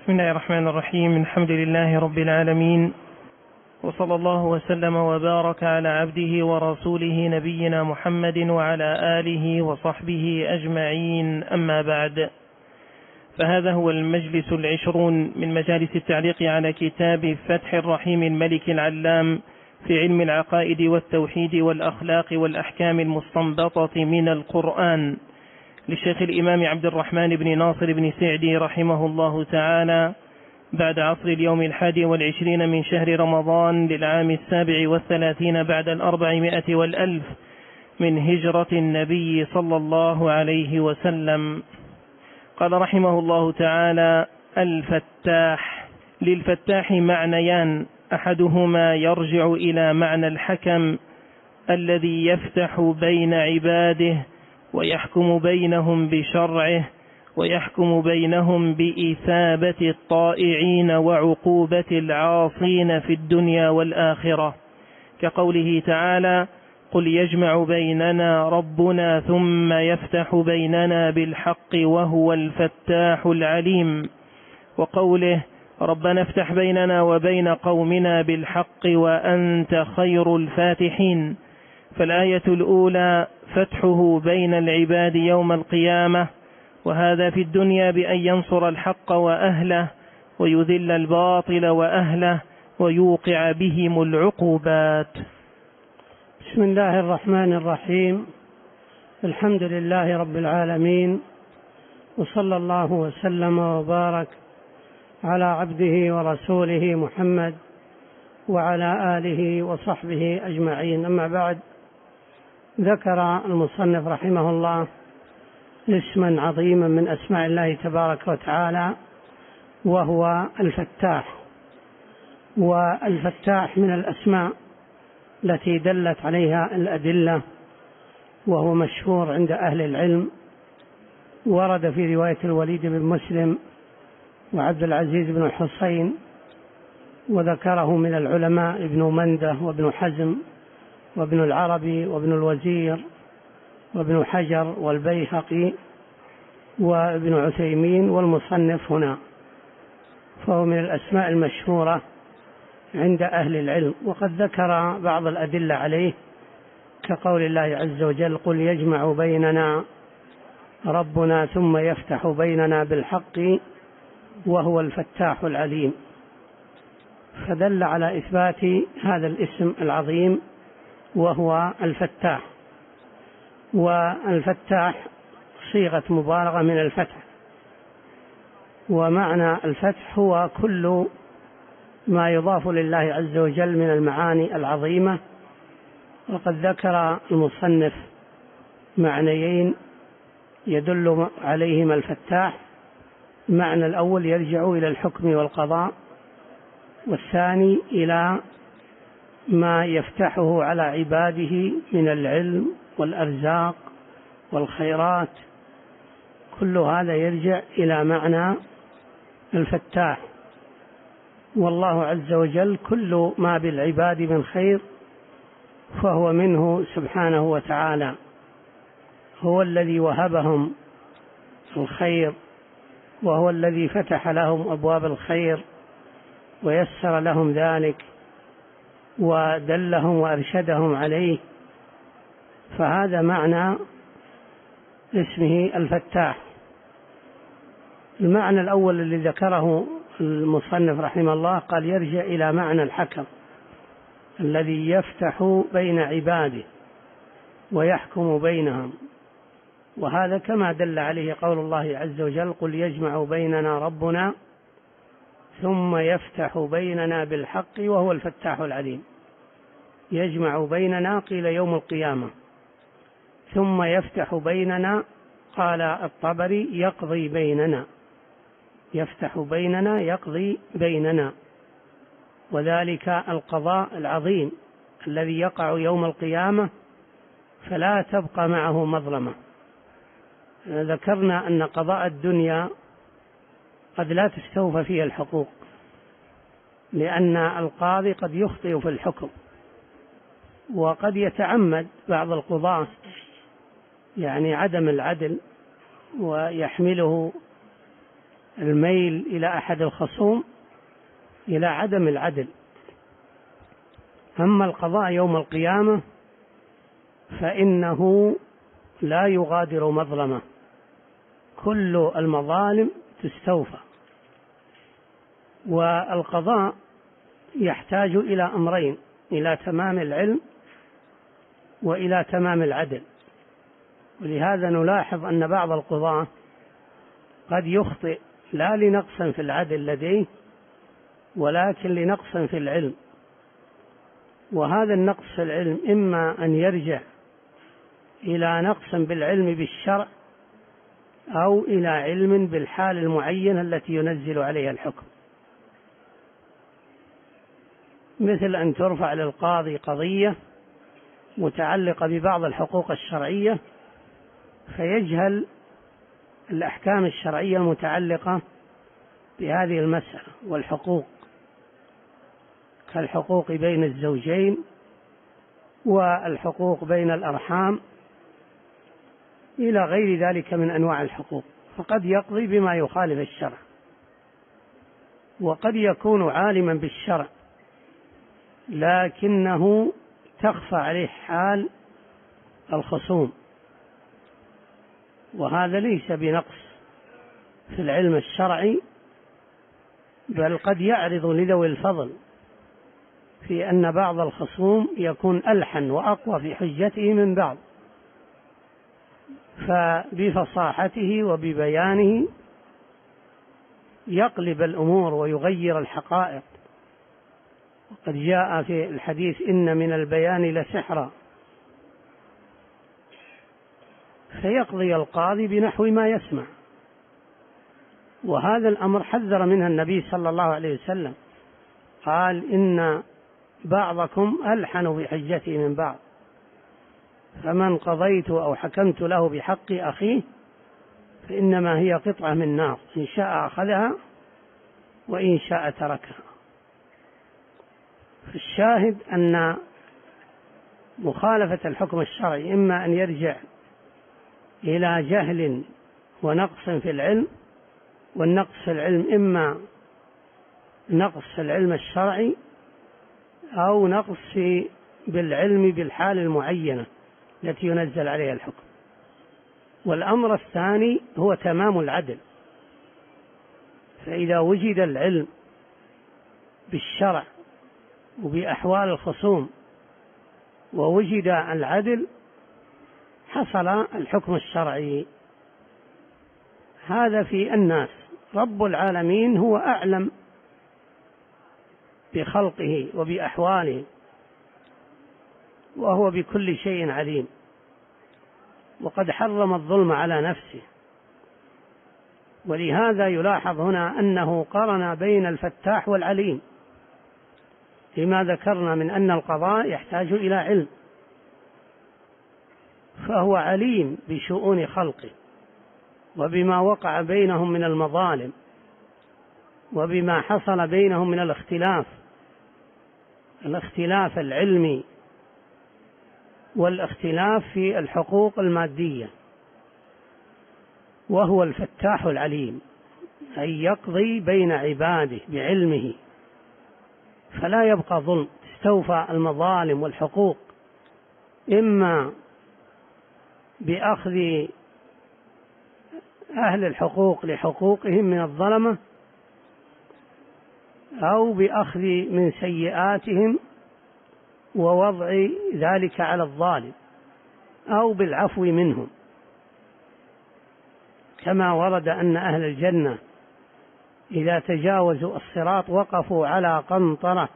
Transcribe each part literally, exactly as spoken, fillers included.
بسم الله الرحمن الرحيم. الحمد لله رب العالمين، وصلى الله وسلم وبارك على عبده ورسوله نبينا محمد وعلى آله وصحبه أجمعين، أما بعد، فهذا هو المجلس العشرون من مجالس التعليق على كتاب فتح الرحيم الملك العلام في علم العقائد والتوحيد والأخلاق والأحكام المستنبطة من القرآن للشيخ الإمام عبد الرحمن بن ناصر بن سعدي رحمه الله تعالى، بعد عصر اليوم الحادي والعشرين من شهر رمضان للعام السابع والثلاثين بعد الأربعمائة والألف من هجرة النبي صلى الله عليه وسلم. قال رحمه الله تعالى: الفتاح. للفتاح معنيان، أحدهما يرجع إلى معنى الحكم الذي يفتح بين عباده ويحكم بينهم بشرعه، ويحكم بينهم بإثابة الطائعين وعقوبة العاصين في الدنيا والآخرة، كقوله تعالى: قل يجمع بيننا ربنا ثم يفتح بيننا بالحق وهو الفتاح العليم، وقوله: ربنا افتح بيننا وبين قومنا بالحق وأنت خير الفاتحين. فالآية الأولى فتحه بين العباد يوم القيامة، وهذا في الدنيا بأن ينصر الحق وأهله ويذل الباطل وأهله ويوقع بهم العقوبات. بسم الله الرحمن الرحيم. الحمد لله رب العالمين، وصلى الله وسلم وبارك على عبده ورسوله محمد وعلى آله وصحبه أجمعين، أما بعد. ذكر المصنف رحمه الله اسما عظيما من أسماء الله تبارك وتعالى، وهو الفتاح. والفتاح من الأسماء التي دلت عليها الأدلة، وهو مشهور عند أهل العلم. ورد في رواية الوليد بن مسلم وعبد العزيز بن الحصين، وذكره من العلماء ابن منده وابن حزم وابن العربي وابن الوزير وابن حجر والبيهقي وابن عثيمين والمصنف هنا، فهو من الأسماء المشهورة عند أهل العلم. وقد ذكر بعض الأدلة عليه، كقول الله عز وجل: قل يجمع بيننا ربنا ثم يفتح بيننا بالحق وهو الفتاح العليم، فدل على إثبات هذا الاسم العظيم وهو الفتاح. والفتاح صيغة مبالغة من الفتح، ومعنى الفتح هو كل ما يضاف لله عز وجل من المعاني العظيمة. وقد ذكر المصنف معنيين يدل عليهما الفتاح. المعنى الأول يرجع إلى الحكم والقضاء، والثاني إلى ما يفتحه على عباده من العلم والأرزاق والخيرات، كل هذا يرجع إلى معنى الفتاح. والله عز وجل كل ما بالعباد من خير فهو منه سبحانه وتعالى، هو الذي وهبهم الخير، وهو الذي فتح لهم أبواب الخير ويسر لهم ذلك ودلهم وأرشدهم عليه، فهذا معنى اسمه الفتاح. المعنى الأول الذي ذكره المصنف رحمه الله قال: يرجع إلى معنى الحكم الذي يفتح بين عباده ويحكم بينهم، وهذا كما دل عليه قول الله عز وجل: قل يجمع بيننا ربنا ثم يفتح بيننا بالحق وهو الفتاح العليم. يجمع بيننا قيل يوم القيامة، ثم يفتح بيننا قال الطبري يقضي بيننا، يفتح بيننا يقضي بيننا، وذلك القضاء العظيم الذي يقع يوم القيامة فلا تبقى معه مظلمة. ذكرنا أن قضاء الدنيا قد لا تستوفى فيه الحقوق، لأن القاضي قد يخطئ في الحكم، وقد يتعمد بعض القضاة يعني عدم العدل ويحمله الميل إلى أحد الخصوم إلى عدم العدل. أما القضاء يوم القيامة فإنه لا يغادر مظلمة، كل المظالم تستوفى. والقضاء يحتاج إلى أمرين: إلى تمام العلم وإلى تمام العدل. ولهذا نلاحظ أن بعض القضاة قد يخطئ لا لنقص في العدل لديه ولكن لنقص في العلم، وهذا النقص في العلم إما أن يرجع إلى نقص بالعلم بالشرع أو إلى علم بالحال المعينة التي ينزل عليها الحكم، مثل أن ترفع للقاضي قضية متعلقة ببعض الحقوق الشرعية فيجهل الأحكام الشرعية المتعلقة بهذه المسألة والحقوق، كالحقوق بين الزوجين والحقوق بين الأرحام إلى غير ذلك من أنواع الحقوق، فقد يقضي بما يخالف الشرع. وقد يكون عالما بالشرع لكنه تخفى عليه حال الخصوم، وهذا ليس بنقص في العلم الشرعي، بل قد يعرض لذوي الفضل في أن بعض الخصوم يكون ألحن وأقوى في حجته من بعض، فبفصاحته وببيانه يقلب الأمور ويغير الحقائق. وقد جاء في الحديث: إن من البيان لسحرا. فيقضي القاضي بنحو ما يسمع، وهذا الأمر حذر منه النبي صلى الله عليه وسلم، قال: إن بعضكم ألحن بحجته من بعض، فمن قضيت أو حكمت له بحق أخيه فإنما هي قطعة من نار، إن شاء أخذها وإن شاء تركها. فالشاهد أن مخالفة الحكم الشرعي إما أن يرجع إلى جهل ونقص في العلم، والنقص في العلم إما نقص في العلم الشرعي أو نقص في بالعلم بالحال المعينة التي ينزل عليها الحكم. والأمر الثاني هو تمام العدل، فإذا وجد العلم بالشرع وبأحوال الخصوم ووجد العدل حصل الحكم الشرعي. هذا في الناس. رب العالمين هو أعلم بخلقه وبأحواله، وهو بكل شيء عليم، وقد حرم الظلم على نفسه. ولهذا يلاحظ هنا أنه قرن بين الفتاح والعليم، لما ذكرنا من أن القضاء يحتاج إلى علم، فهو عليم بشؤون خلقه وبما وقع بينهم من المظالم وبما حصل بينهم من الاختلاف الاختلاف العلمي والاختلاف في الحقوق المادية. وهو الفتاح العليم، أي يقضي بين عباده بعلمه فلا يبقى ظلم، تستوفى المظالم والحقوق، إما بأخذ أهل الحقوق لحقوقهم من الظلمة أو بأخذ من سيئاتهم ووضع ذلك على الظالم أو بالعفو منهم، كما ورد أن أهل الجنة إذا تجاوزوا الصراط وقفوا على قنطرة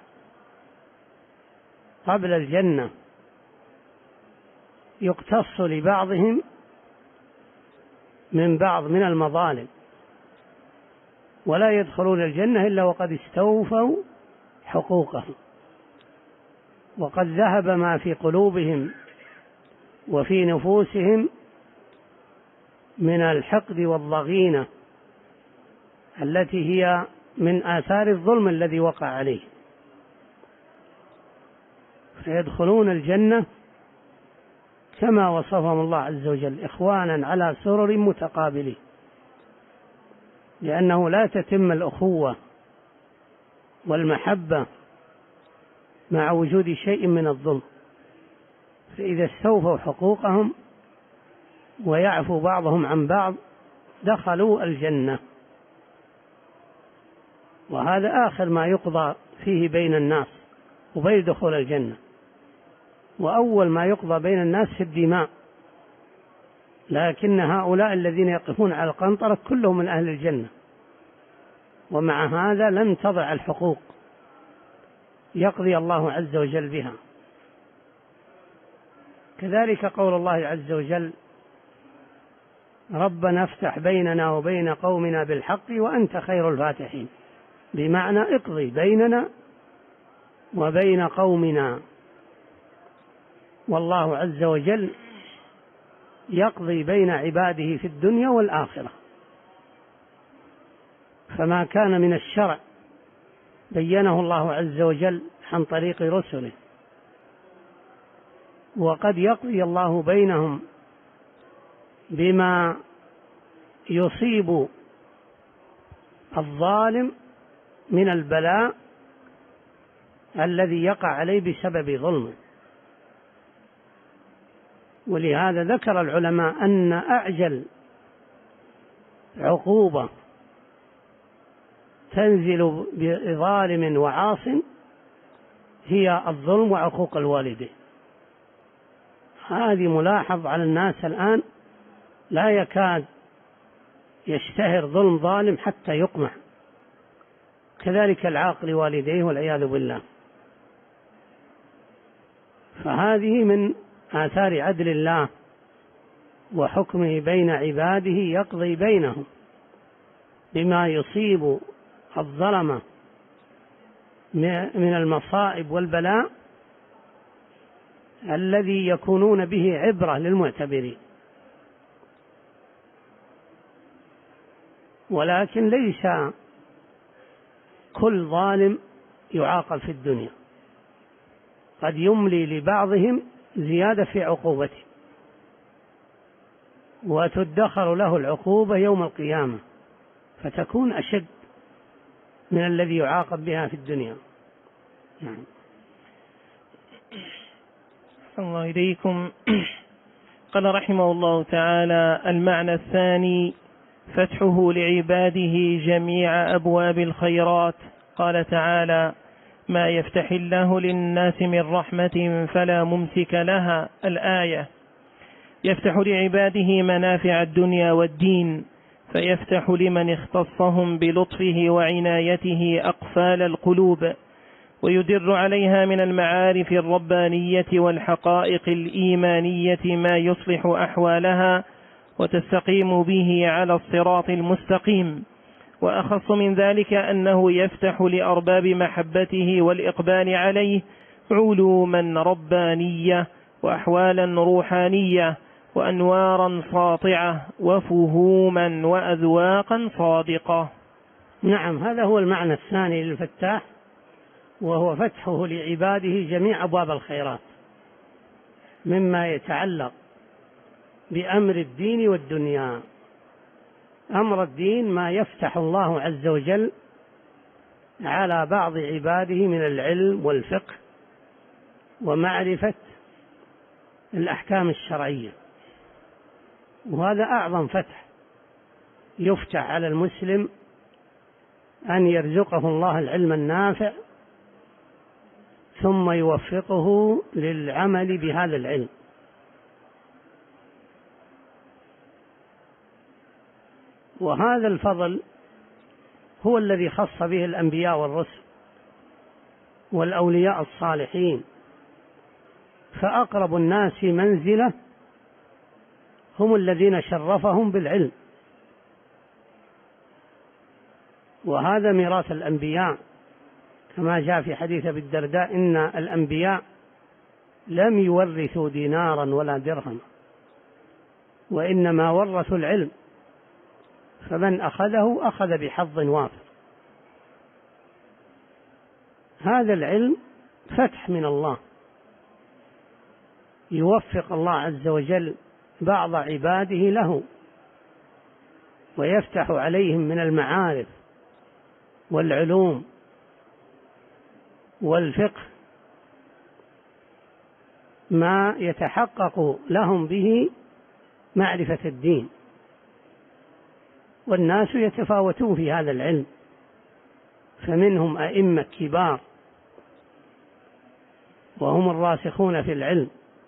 قبل الجنة يقتص لبعضهم من بعض من المظالم، ولا يدخلون الجنة إلا وقد استوفوا حقوقهم، وقد ذهب ما في قلوبهم وفي نفوسهم من الحقد والضغينة التي هي من آثار الظلم الذي وقع عليه، فيدخلون الجنة كما وصفهم الله عز وجل: إخوانا على سرر متقابلين. لأنه لا تتم الأخوة والمحبة مع وجود شيء من الظلم. فإذا استوفوا حقوقهم ويعفو بعضهم عن بعض دخلوا الجنة. وهذا آخر ما يقضى فيه بين الناس وبين دخول الجنة، وأول ما يقضى بين الناس في الدماء، لكن هؤلاء الذين يقفون على القنطرة كلهم من أهل الجنة، ومع هذا لن تضع الحقوق، يقضي الله عز وجل بها. كذلك قول الله عز وجل: ربنا افتح بيننا وبين قومنا بالحق وأنت خير الفاتحين، بمعنى اقضي بيننا وبين قومنا. والله عز وجل يقضي بين عباده في الدنيا والآخرة، فما كان من الشرع بينه الله عز وجل عن طريق رسله، وقد يقضي الله بينهم بما يصيب الظالم من البلاء الذي يقع عليه بسبب ظلمه. ولهذا ذكر العلماء أن أعجل عقوبة تنزل بظالم وعاص هي الظلم وعقوق الوالدين. هذه ملاحظ على الناس الآن، لا يكاد يشتهر ظلم ظالم حتى يقمع، كذلك العاق لوالديه والعياذ بالله. فهذه من آثار عدل الله وحكمه بين عباده، يقضي بينهم بما يصيب الظلمة من المصائب والبلاء الذي يكونون به عبرة للمعتبرين. ولكن ليس كل ظالم يعاقب في الدنيا، قد يملي لبعضهم زيادة في عقوبته وتدخر له العقوبة يوم القيامة فتكون أشد من الذي يعاقب بها في الدنيا. نعم. الله إليكم. قال رحمه الله تعالى: المعنى الثاني فتحه لعباده جميع أبواب الخيرات. قال تعالى: ما يفتح الله للناس من رحمة فلا ممسك لها. الآية. يفتح لعباده منافع الدنيا والدين، فيفتح لمن اختصهم بلطفه وعنايته أقفال القلوب، ويدر عليها من المعارف الربانية والحقائق الإيمانية ما يصلح أحوالها وتستقيم به على الصراط المستقيم. وأخص من ذلك أنه يفتح لأرباب محبته والإقبال عليه علوما ربانية وأحوالا روحانية وأنوارا ساطعة وفهوما وأذواقا صادقة. نعم، هذا هو المعنى الثاني للفتاح، وهو فتحه لعباده جميع أبواب الخيرات مما يتعلق بأمر الدين والدنيا. أمر الدين ما يفتح الله عز وجل على بعض عباده من العلم والفقه ومعرفة الأحكام الشرعية، وهذا أعظم فتح يفتح على المسلم، أن يرزقه الله العلم النافع ثم يوفقه للعمل بهذا العلم. وهذا الفضل هو الذي خص به الأنبياء والرسل والأولياء الصالحين، فأقرب الناس منزلة هم الذين شرفهم بالعلم، وهذا ميراث الأنبياء، كما جاء في حديث أبي الدرداء: إن الأنبياء لم يورثوا دينارا ولا درهم، وإنما ورثوا العلم، فمن أخذه أخذ بحظ وافر. هذا العلم فتح من الله، يوفق الله عز وجل بعض عباده له ويفتح عليهم من المعارف والعلوم والفقه ما يتحقق لهم به معرفة الدين. والناس يتفاوتون في هذا العلم، فمنهم أئمة كبار وهم الراسخون في العلم.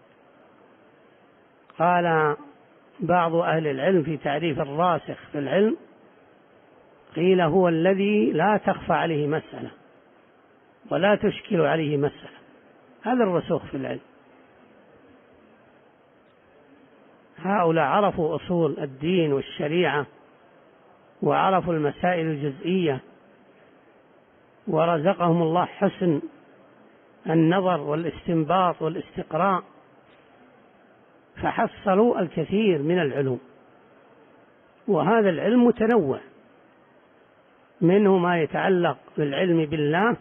قال بعض أهل العلم في تعريف الراسخ في العلم، قيل هو الذي لا تخفى عليه مسألة ولا تشكل عليه مسألة، هذا الرسوخ في العلم. هؤلاء عرفوا أصول الدين والشريعة وعرفوا المسائل الجزئية، ورزقهم الله حسن النظر والاستنباط والاستقراء، فحصلوا الكثير من العلوم. وهذا العلم متنوع، منه ما يتعلق بالعلم بالله،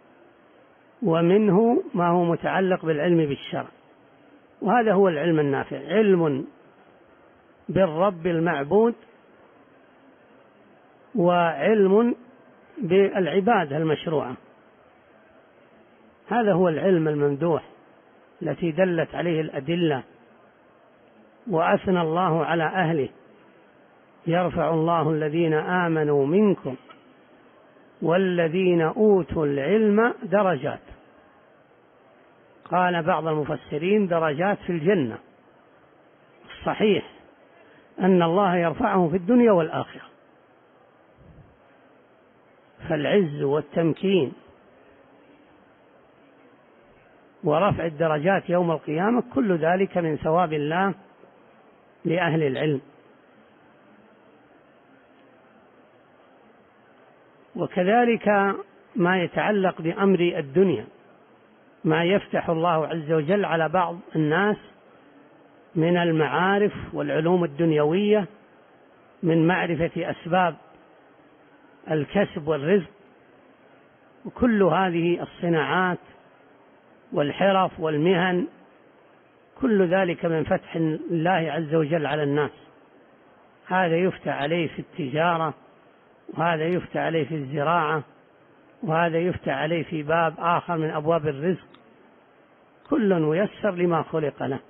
ومنه ما هو متعلق بالعلم بالشرع. وهذا هو العلم النافع، علم بالرب المعبود، وعلم بالعبادة المشروعة. هذا هو العلم الممدوح التي دلت عليه الأدلة وأثنى الله على أهله: يرفع الله الذين آمنوا منكم والذين أوتوا العلم درجات. قال بعض المفسرين درجات في الجنة. الصحيح أن الله يرفعه في الدنيا والآخرة، فالعز والتمكين ورفع الدرجات يوم القيامة كل ذلك من ثواب الله لأهل العلم. وكذلك ما يتعلق بأمر الدنيا، ما يفتح الله عز وجل على بعض الناس من المعارف والعلوم الدنيوية، من معرفة أسباب الكسب والرزق، وكل هذه الصناعات والحرف والمهن، كل ذلك من فتح الله عز وجل على الناس. هذا يفتح عليه في التجارة، وهذا يفتح عليه في الزراعة، وهذا يفتح عليه في باب آخر من أبواب الرزق، كل ميسر لما خلق له.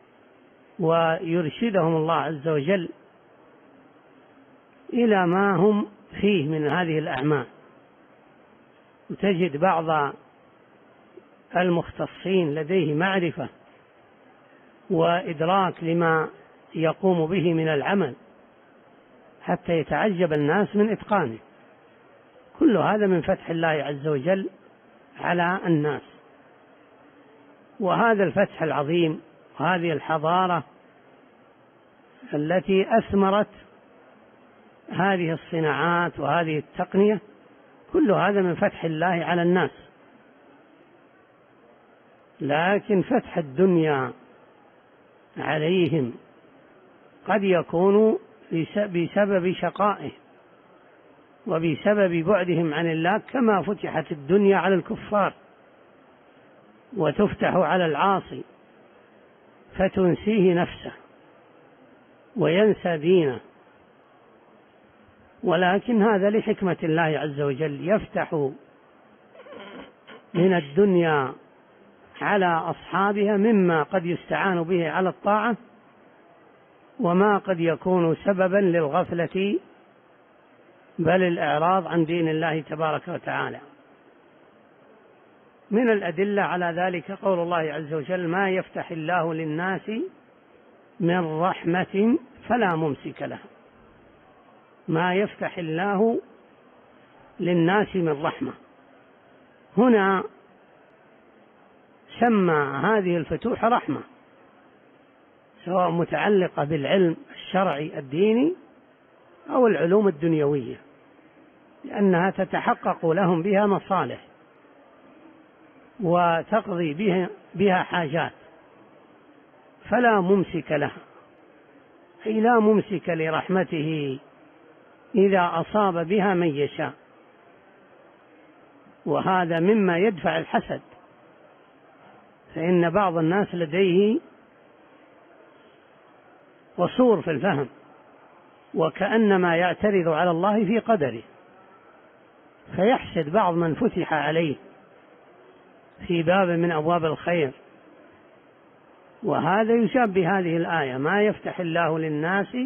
ويرشدهم الله عز وجل إلى ما هم فيه من هذه الأعمال. وتجد بعض المختصين لديه معرفة وإدراك لما يقوم به من العمل حتى يتعجب الناس من إتقانه. كل هذا من فتح الله عز وجل على الناس. وهذا الفتح العظيم وهذه الحضارة التي أثمرت هذه الصناعات وهذه التقنية، كل هذا من فتح الله على الناس. لكن فتح الدنيا عليهم قد يكون بسبب شقائه وبسبب بعدهم عن الله، كما فتحت الدنيا على الكفار وتفتح على العاصي فتنسيه نفسه وينسى دينه. ولكن هذا لحكمة الله عز وجل، يفتح من الدنيا على أصحابها مما قد يستعان به على الطاعة، وما قد يكون سببا للغفلة بل الإعراض عن دين الله تبارك وتعالى. من الأدلة على ذلك قول الله عز وجل: ما يفتح الله للناس من رحمة فلا ممسك لها. ما يفتح الله للناس من رحمة، هنا سمى هذه الفتوح رحمة، سواء متعلقة بالعلم الشرعي الديني أو العلوم الدنيوية، لأنها تتحقق لهم بها مصالح وتقضي بها, بها حاجات، فلا ممسك لها، أي لا ممسك لرحمته إذا أصاب بها من يشاء. وهذا مما يدفع الحسد، فإن بعض الناس لديه قصور في الفهم، وكأنما يعترض على الله في قدره، فيحسد بعض من فتح عليه في باب من أبواب الخير. وهذا يشابه هذه الآية: ما يفتح الله للناس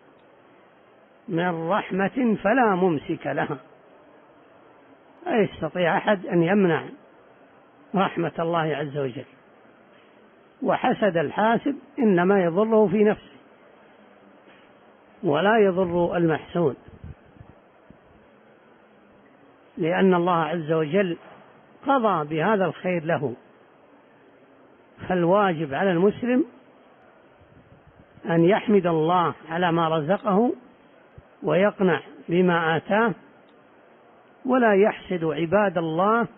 من رحمة فلا ممسك لها. لا يستطيع أحد أن يمنع رحمة الله عز وجل. وحسد الحاسد إنما يضره في نفسه ولا يضر المحسود، لأن الله عز وجل قضى بهذا الخير له. فالواجب على المسلم أن يحمد الله على ما رزقه ويقنع بما آتاه، ولا يحسد عباد الله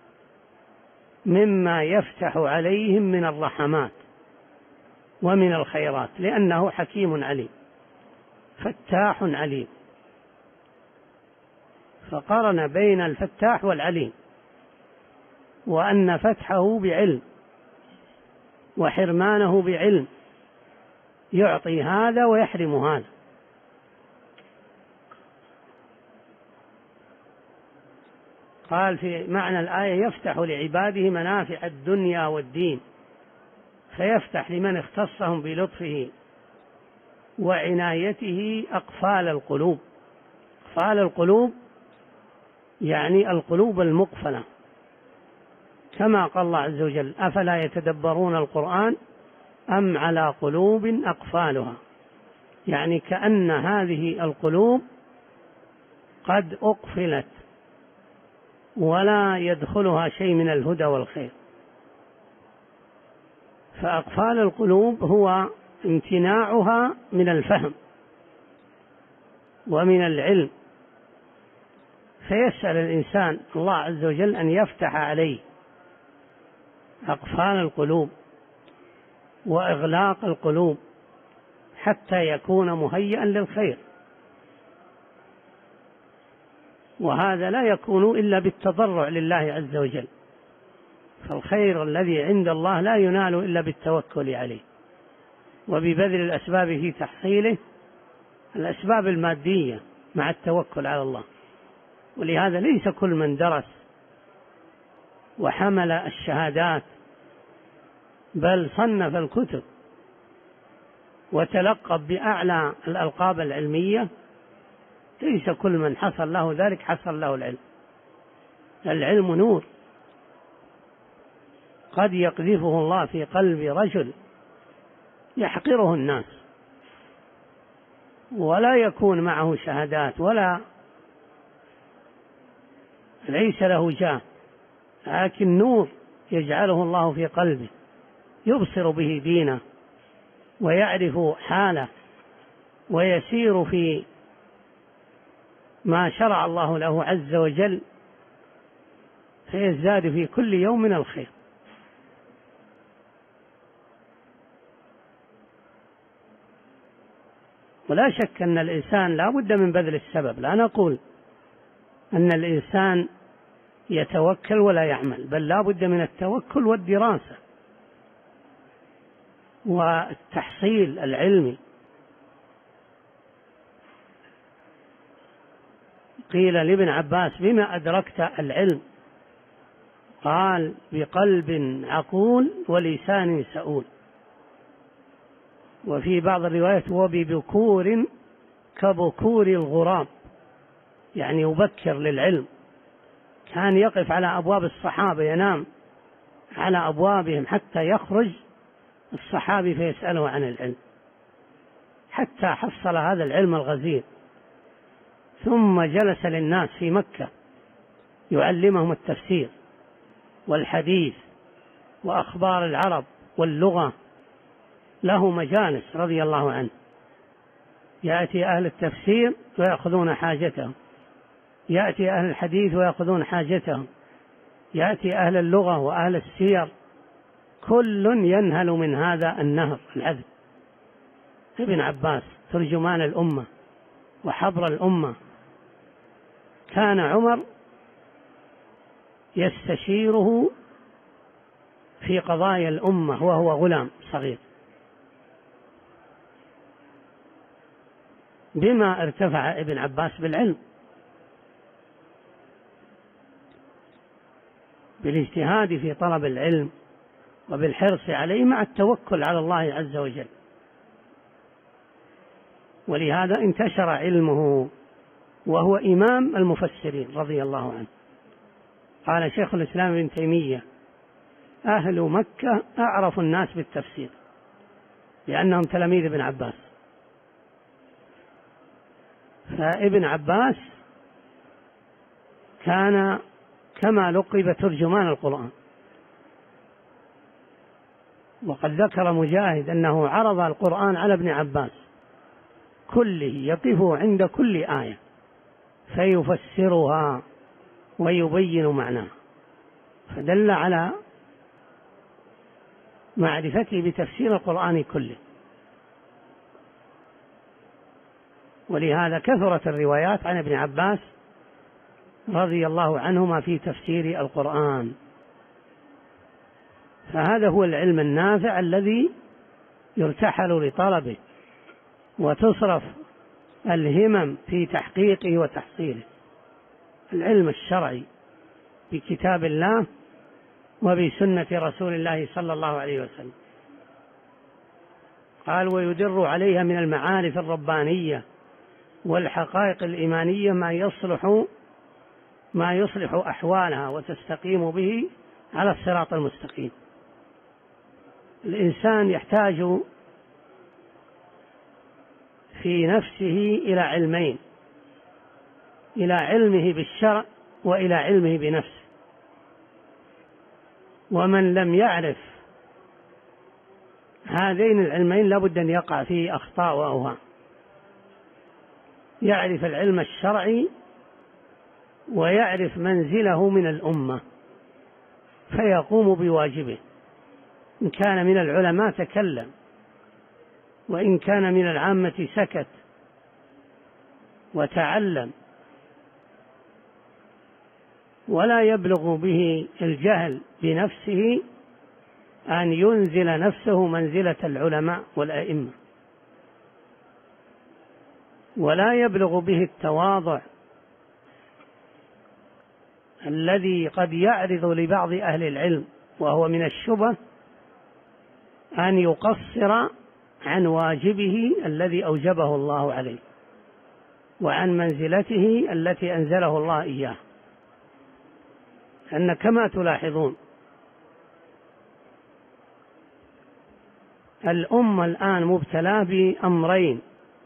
مما يفتح عليهم من الرحمات ومن الخيرات، لأنه حكيم عليم فتاح عليم. فقارن بين الفتاح والعليم، وأن فتحه بعلم وحرمانه بعلم، يعطي هذا ويحرم هذا. قال في معنى الآية: يفتح لعباده منافع الدنيا والدين، فيفتح لمن اختصهم بلطفه وعنايته أقفال القلوب. أقفال القلوب يعني القلوب المقفلة، كما قال الله عز وجل: أفلا يتدبرون القرآن أم على قلوب أقفالها. يعني كأن هذه القلوب قد أقفلت ولا يدخلها شيء من الهدى والخير. فأقفال القلوب هو امتناعها من الفهم ومن العلم، فيسأل الإنسان الله عز وجل أن يفتح عليه أقفال القلوب وإغلاق القلوب حتى يكون مهيئا للخير. وهذا لا يكون إلا بالتضرع لله عز وجل، فالخير الذي عند الله لا ينال إلا بالتوكل عليه وببذل الأسباب في تحصيله، الأسباب المادية مع التوكل على الله. ولهذا ليس كل من درس وحمل الشهادات بل صنف الكتب وتلقب بأعلى الألقاب العلمية، ليس كل من حصل له ذلك حصل له العلم. العلم نور قد يقذفه الله في قلب رجل يحقره الناس ولا يكون معه شهادات ولا ليس له جاه، لكن نور يجعله الله في قلبه يبصر به دينه ويعرف حاله ويسير في ما شرع الله له عز وجل، فيزداد في كل يوم من الخير. ولا شك أن الإنسان لا بد من بذل السبب. لا نقول أن الإنسان يتوكل ولا يعمل، بل لا بد من التوكل والدراسة والتحصيل العلمي. قيل لابن عباس: بما أدركت العلم؟ قال: بقلب عقول ولسان سؤول. وفي بعض الروايات: وببكور كبكور الغراب، يعني يبكر للعلم. كان يقف على أبواب الصحابة، ينام على أبوابهم حتى يخرج الصحابي فيسأله عن العلم، حتى حصل هذا العلم الغزير. ثم جلس للناس في مكة يعلمهم التفسير والحديث وأخبار العرب واللغة، له مجالس رضي الله عنه. يأتي أهل التفسير ويأخذون حاجتهم، يأتي أهل الحديث ويأخذون حاجتهم، يأتي أهل اللغة وأهل السير، كل ينهل من هذا النهر العذب. ابن عباس ترجمان الأمة وحبر الأمة، كان عمر يستشيره في قضايا الأمة وهو غلام صغير، بما ارتفع ابن عباس بالعلم، بالاجتهاد في طلب العلم وبالحرص عليه مع التوكل على الله عز وجل. ولهذا انتشر علمه، وهو إمام المفسرين رضي الله عنه. قال شيخ الإسلام ابن تيمية: أهل مكة أعرف الناس بالتفسير لأنهم تلاميذ ابن عباس. فابن عباس كان كما لقب ترجمان القرآن. وقد ذكر مجاهد أنه عرض القرآن على ابن عباس كله، يقف عند كل آية فيفسرها ويبين معناها، فدل على معرفته بتفسير القرآن كله. ولهذا كثرت الروايات عن ابن عباس رضي الله عنهما في تفسير القرآن. فهذا هو العلم النافع الذي يرتحل لطلبه وتصرف الهمم في تحقيقه وتحصيله، العلم الشرعي بكتاب الله وبسنة رسول الله صلى الله عليه وسلم. قال: ويدر عليها من المعارف الربانية والحقائق الإيمانية ما يصلح ما يصلح أحوالها وتستقيم به على الصراط المستقيم. الإنسان يحتاج في نفسه إلى علمين: إلى علمه بالشرع وإلى علمه بنفسه. ومن لم يعرف هذين العلمين لابد أن يقع فيه أخطاء وأوهام. يعرف العلم الشرعي ويعرف منزله من الأمة فيقوم بواجبه، إن كان من العلماء تكلم، وإن كان من العامة سكت وتعلم. ولا يبلغ به الجهل بنفسه أن ينزل نفسه منزلة العلماء والأئمة، ولا يبلغ به التواضع الذي قد يعرض لبعض أهل العلم، وهو من الشبه أن يقصر عن واجبه الذي أوجبه الله عليه وعن منزلته التي أنزله الله إياه. أن كما تلاحظون الأمة الآن مبتلى بأمرين: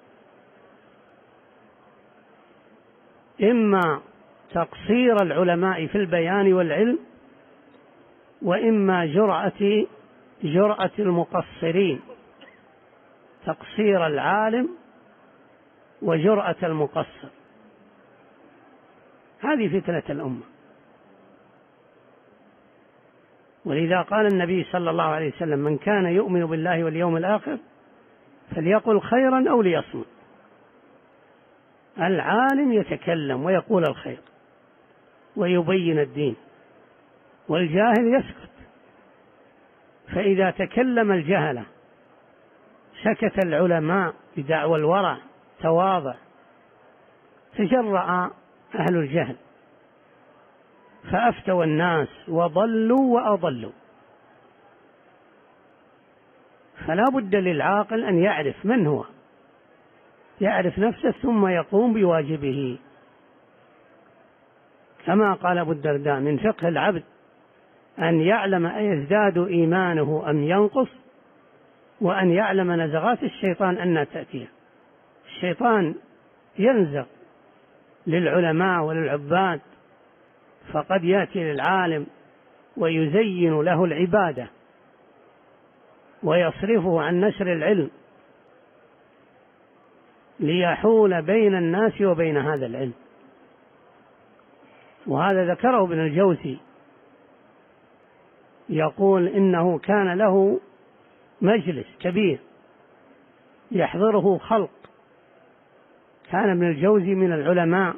إما تقصير العلماء في البيان والعلم، وإما جرأة جرأة المقصرين، تقصير العالم وجرأة المقصر. هذه فتنة الأمة. ولذا قال النبي صلى الله عليه وسلم: من كان يؤمن بالله واليوم الآخر فليقل خيرا أو ليصمت. العالم يتكلم ويقول الخير ويبين الدين، والجاهل يسكت. فإذا تكلم الجهلة سكت العلماء بدعوى الورع تواضع، تجرأ أهل الجهل فأفتوا الناس وضلوا وأضلوا. فلا بد للعاقل أن يعرف من هو، يعرف نفسه ثم يقوم بواجبه. كما قال أبو الدرداء: من فقه العبد أن يعلم أيزداد إيمانه أم ينقص، وأن يعلم نزغات الشيطان أن تأتيه. الشيطان ينزغ للعلماء وللعباد، فقد يأتي للعالم ويزين له العبادة ويصرفه عن نشر العلم ليحول بين الناس وبين هذا العلم. وهذا ذكره ابن الجوزي، يقول إنه كان له مجلس كبير يحضره خلق. كان ابن الجوزي من العلماء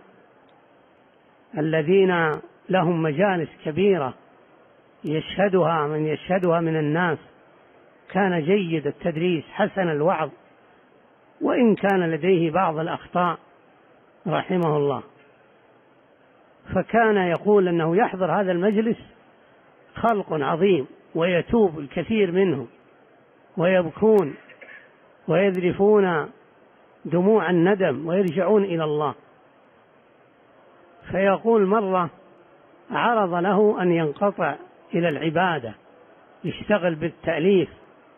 الذين لهم مجالس كبيرة يشهدها من يشهدها من الناس. كان جيد التدريس، حسن الوعظ، وإن كان لديه بعض الأخطاء رحمه الله. فكان يقول أنه يحضر هذا المجلس خلق عظيم ويتوب الكثير منه ويبكون ويذرفون دموع الندم ويرجعون إلى الله. فيقول مرة عرض له أن ينقطع إلى العبادة يشتغل بالتأليف،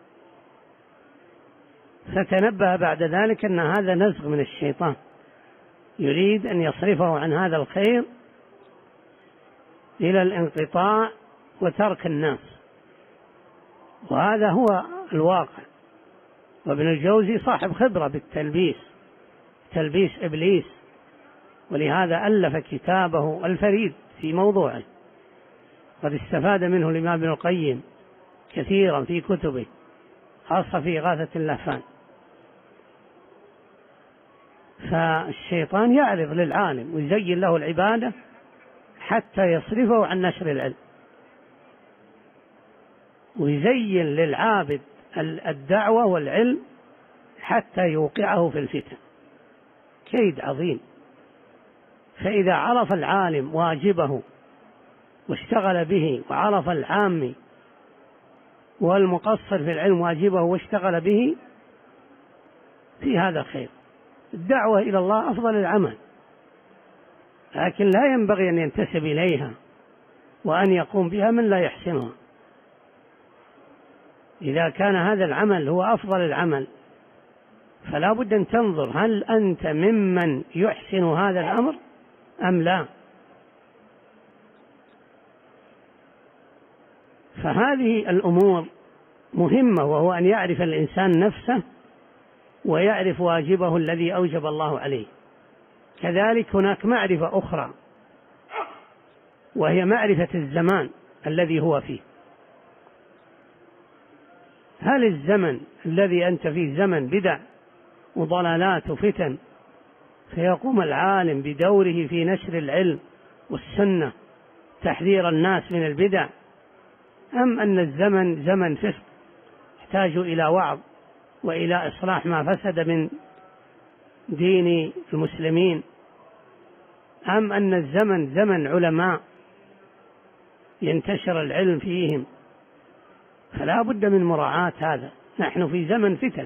فتنبه بعد ذلك أن هذا نزغ من الشيطان يريد أن يصرفه عن هذا الخير إلى الانقطاع وترك الناس، وهذا هو الواقع. وابن الجوزي صاحب خبرة بالتلبيس، تلبيس إبليس، ولهذا ألف كتابه الفريد في موضوعه، قد استفاد منه الإمام ابن القيم كثيرا في كتبه، خاصة في إغاثة اللهفان. فالشيطان يعرض للعالم ويزين له العبادة حتى يصرفه عن نشر العلم، ويزين للعابد الدعوة والعلم حتى يوقعه في الفتن. كيد عظيم. فإذا عرف العالم واجبه واشتغل به، وعرف العامي والمقصر في العلم واجبه واشتغل به، في هذا خير. الدعوة إلى الله أفضل العمل، لكن لا ينبغي أن ينتسب إليها وأن يقوم بها من لا يحسنها. إذا كان هذا العمل هو أفضل العمل فلا بد أن تنظر هل أنت ممن يحسن هذا الأمر أم لا. فهذه الأمور مهمة، وهو أن يعرف الإنسان نفسه ويعرف واجبه الذي أوجب الله عليه. كذلك هناك معرفة أخرى، وهي معرفة الزمان الذي هو فيه. هل الزمن الذي أنت فيه زمن بدع وضلالات وفتن، فيقوم العالم بدوره في نشر العلم والسنة تحذير الناس من البدع، أم أن الزمن زمن فسق يحتاج إلى وعظ وإلى إصلاح ما فسد من دين المسلمين، أم أن الزمن زمن علماء ينتشر العلم فيهم؟ فلا بد من مراعاة هذا. نحن في زمن فتن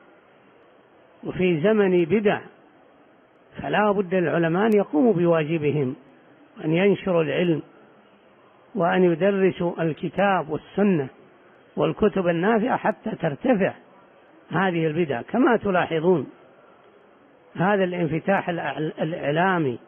وفي زمن بدع، فلا بد للعلماء أن يقوموا بواجبهم، أن ينشروا العلم وأن يدرسوا الكتاب والسنة والكتب النافعة حتى ترتفع هذه البدع. كما تلاحظون هذا الانفتاح الإعلامي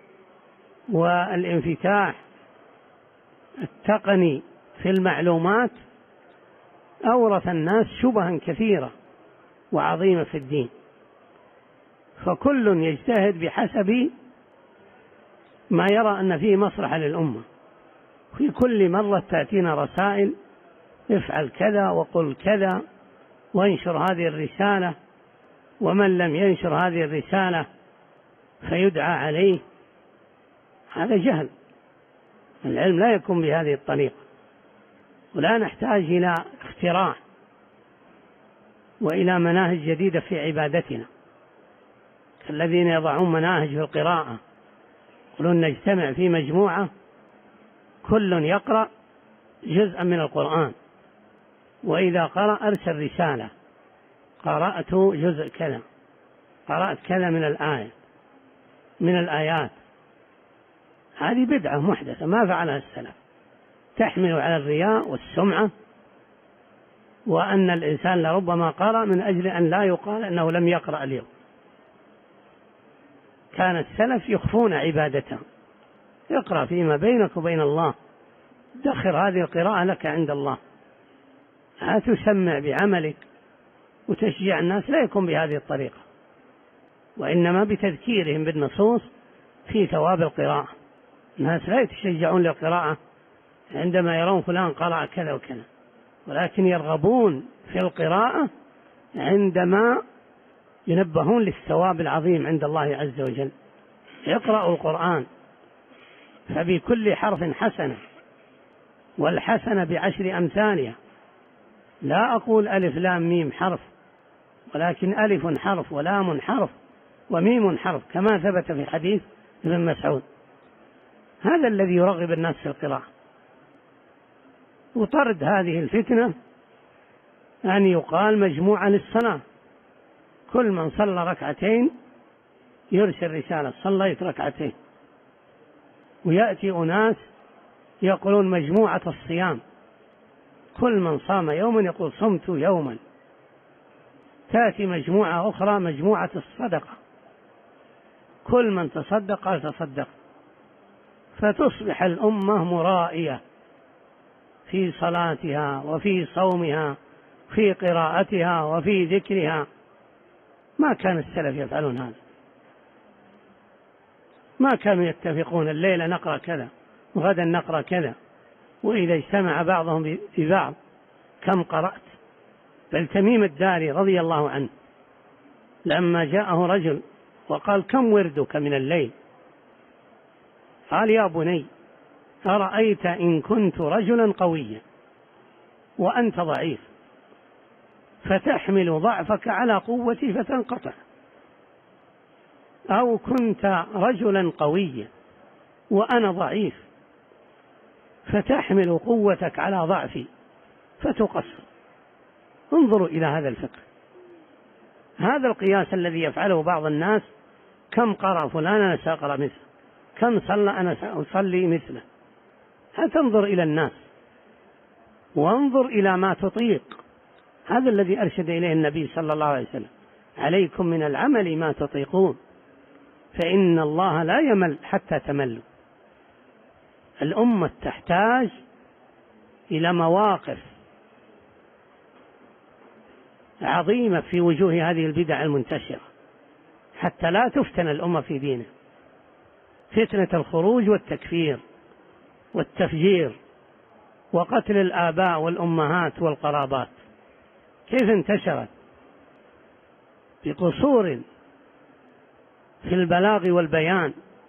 والانفتاح التقني في المعلومات أورث الناس شبها كثيرة وعظيمة في الدين، فكل يجتهد بحسب ما يرى أن فيه مصلحة للأمة. في كل مرة تأتينا رسائل افعل كذا وقل كذا وانشر هذه الرسالة، ومن لم ينشر هذه الرسالة فيدعى عليه. هذا جهل. العلم لا يكون بهذه الطريقة، ولا نحتاج إلى اختراع وإلى مناهج جديدة في عبادتنا، كالذين يضعون مناهج في القراءة يقولون نجتمع في مجموعة كل يقرأ جزءا من القرآن، وإذا قرأ أرسل رسالة قرأت جزء كذا، قرأت كذا من الآية من الآيات. هذه بدعة محدثة ما فعلها السلف، تحمل على الرياء والسمعة، وأن الإنسان لربما قرأ من أجل أن لا يقال أنه لم يقرأ اليوم. كان السلف يخفون عبادتهم، اقرأ فيما بينك وبين الله، دخر هذه القراءة لك عند الله، لا تسمع بعملك وتشجيع الناس، لا يكون بهذه الطريقة، وإنما بتذكيرهم بالنصوص في ثواب القراءة. الناس لا يتشجعون للقراءة عندما يرون فلان قرأ كذا وكذا، ولكن يرغبون في القراءة عندما ينبهون للثواب العظيم عند الله عز وجل. يقرأوا القرآن فبكل حرف حسنة، والحسنة بعشر أمثالها. لا أقول ألف لام ميم حرف ولكن ألف حرف ولام حرف وميم حرف كما ثبت في حديث ابن مسعود. هذا الذي يرغب الناس في القراءة. وطرد هذه الفتنة أن يقال مجموعة للصلاة، كل من صلى ركعتين يرسل رسالة صليت ركعتين، ويأتي أناس يقولون مجموعة الصيام، كل من صام يوما يقول صمت يوما. تأتي مجموعة أخرى مجموعة الصدقة، كل من تصدق قال تصدق، فتصبح الأمة مرائية في صلاتها وفي صومها في قراءتها وفي ذكرها. ما كان السلف يفعلون هذا، ما كانوا يتفقون الليلة نقرأ كذا وغدا نقرأ كذا، وإذا اجتمع بعضهم ببعض كم قرأت. بل تميم الداري رضي الله عنه لما جاءه رجل وقال كم وردك من الليل؟ قال يا بني أرأيت إن كنت رجلا قويا وأنت ضعيف فتحمل ضعفك على قوتي فتنقطع، أو كنت رجلا قويا وأنا ضعيف فتحمل قوتك على ضعفي فتقصر. انظروا إلى هذا الفقه، هذا القياس الذي يفعله بعض الناس، كم قرأ فلان أنا سأقرأ مثله، كم صلى أنا سأصلي مثله. هتنظر إلى الناس وانظر إلى ما تطيق. هذا الذي أرشد إليه النبي صلى الله عليه وسلم، عليكم من العمل ما تطيقون فإن الله لا يمل حتى تملوا. الأمة تحتاج إلى مواقف عظيمة في وجوه هذه البدع المنتشرة حتى لا تفتن الأمة في دينها. فتنة الخروج والتكفير والتفجير وقتل الآباء والأمهات والقرابات كيف انتشرت؟ بقصور في البلاغ والبيان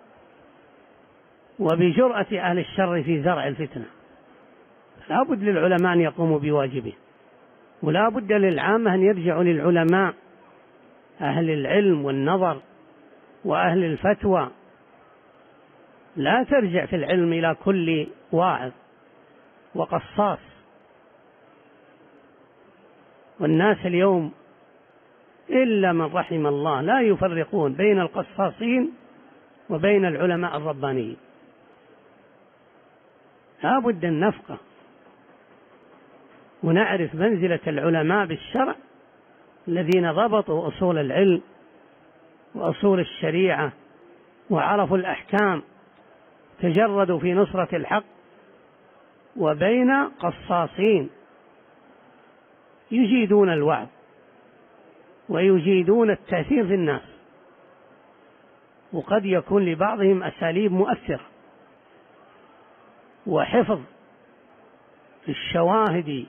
وبجرأة أهل الشر في زرع الفتنة. لا بد للعلماء أن يقوموا بواجبه، ولا بد للعامة أن يرجعوا للعلماء أهل العلم والنظر وأهل الفتوى. لا ترجع في العلم إلى كل واعظ وقصاص. والناس اليوم إلا من رحم الله لا يفرقون بين القصاصين وبين العلماء الربانيين. لا بد أن نفقه ونعرف منزلة العلماء بالشرع الذين ضبطوا أصول العلم وأصول الشريعة وعرفوا الأحكام، تجردوا في نصرة الحق، وبين قصاصين يجيدون الوعظ ويجيدون التأثير في الناس، وقد يكون لبعضهم أساليب مؤثرة وحفظ للشواهد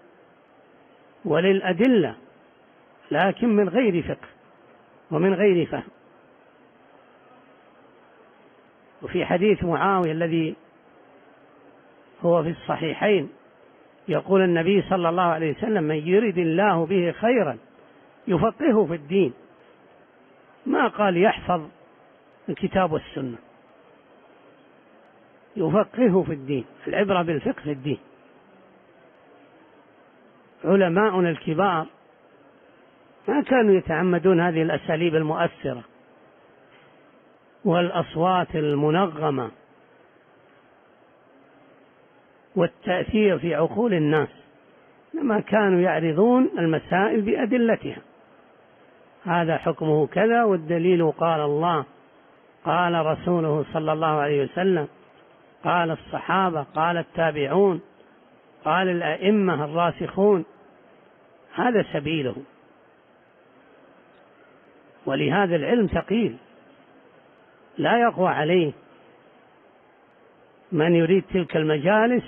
وللأدلة، لكن من غير فقه ومن غير فهم. وفي حديث معاوية الذي هو في الصحيحين يقول النبي صلى الله عليه وسلم من يرد الله به خيرا يفقهه في الدين، ما قال يحفظ الكتاب والسنة، يفقهه في الدين. العبرة بالفقه في الدين. علماؤنا الكبار ما كانوا يتعمدون هذه الأساليب المؤثرة والأصوات المنغمة والتأثير في عقول الناس، لما كانوا يعرضون المسائل بأدلتها. هذا حكمه كذا والدليل قال الله قال رسوله صلى الله عليه وسلم قال الصحابة قال التابعون قال الأئمة الراسخون. هذا سبيله. ولهذا العلم ثقيل لا يقوى عليه من يريد تلك المجالس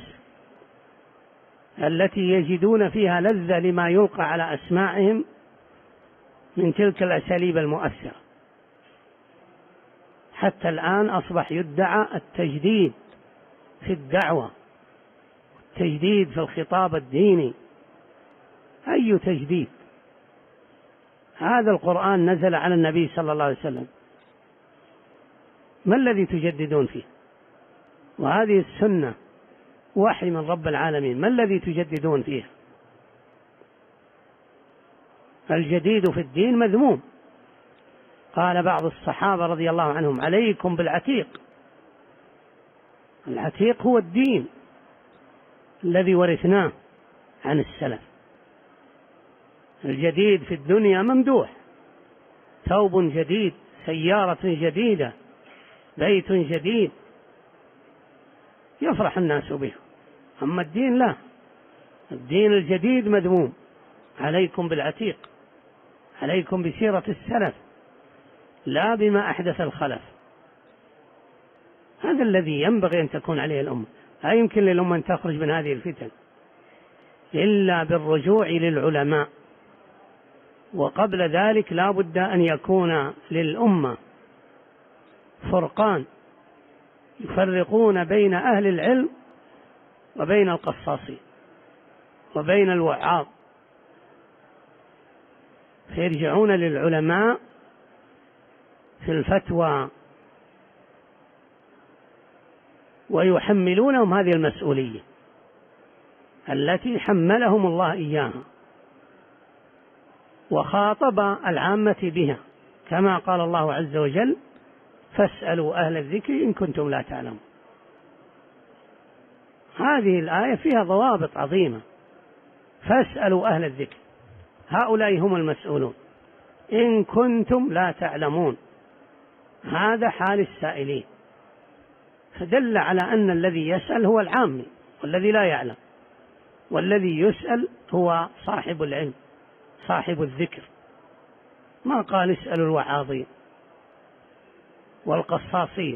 التي يجدون فيها لذة لما يلقى على أسماعهم من تلك الأساليب المؤثرة. حتى الآن أصبح يدعى التجديد في الدعوة، التجديد في الخطاب الديني. أي تجديد؟ هذا القرآن نزل على النبي صلى الله عليه وسلم، ما الذي تجددون فيه؟ وهذه السنة وحي من رب العالمين، ما الذي تجددون فيه؟ الجديد في الدين مذموم. قال بعض الصحابة رضي الله عنهم: عليكم بالعتيق. العتيق هو الدين الذي ورثناه عن السلف. الجديد في الدنيا ممدوح، ثوب جديد، سيارة جديدة، بيت جديد، يفرح الناس به. أما الدين لا، الدين الجديد مذموم. عليكم بالعتيق، عليكم بسيرة السلف لا بما أحدث الخلف. هذا الذي ينبغي أن تكون عليه الأمة. لا يمكن للأمة أن تخرج من هذه الفتن إلا بالرجوع للعلماء، وقبل ذلك لا بد أن يكون للأمة فرقان يفرقون بين أهل العلم وبين القصاصين وبين الوعاظ، فيرجعون للعلماء في الفتوى ويحملونهم هذه المسؤولية التي حملهم الله إياها، وخاطب العامة بها كما قال الله عز وجل: فاسألوا أهل الذكر إن كنتم لا تعلمون. هذه الآية فيها ضوابط عظيمة. فاسألوا أهل الذكر، هؤلاء هم المسؤولون، إن كنتم لا تعلمون، هذا حال السائلين. فدل على أن الذي يسأل هو العامي والذي لا يعلم، والذي يسأل هو صاحب العلم صاحب الذكر. ما قال اسألوا الوعاظين والقصاصين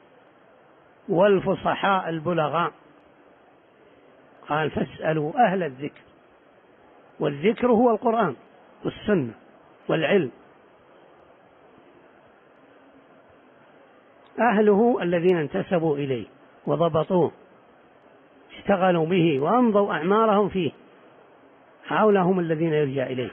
والفصحاء البلغاء، قال فاسألوا أهل الذكر، والذكر هو القرآن والسنة والعلم. أهله الذين انتسبوا إليه وضبطوه، اشتغلوا به وأمضوا أعمارهم فيه، هؤلاء هم الذين يرجع إليه.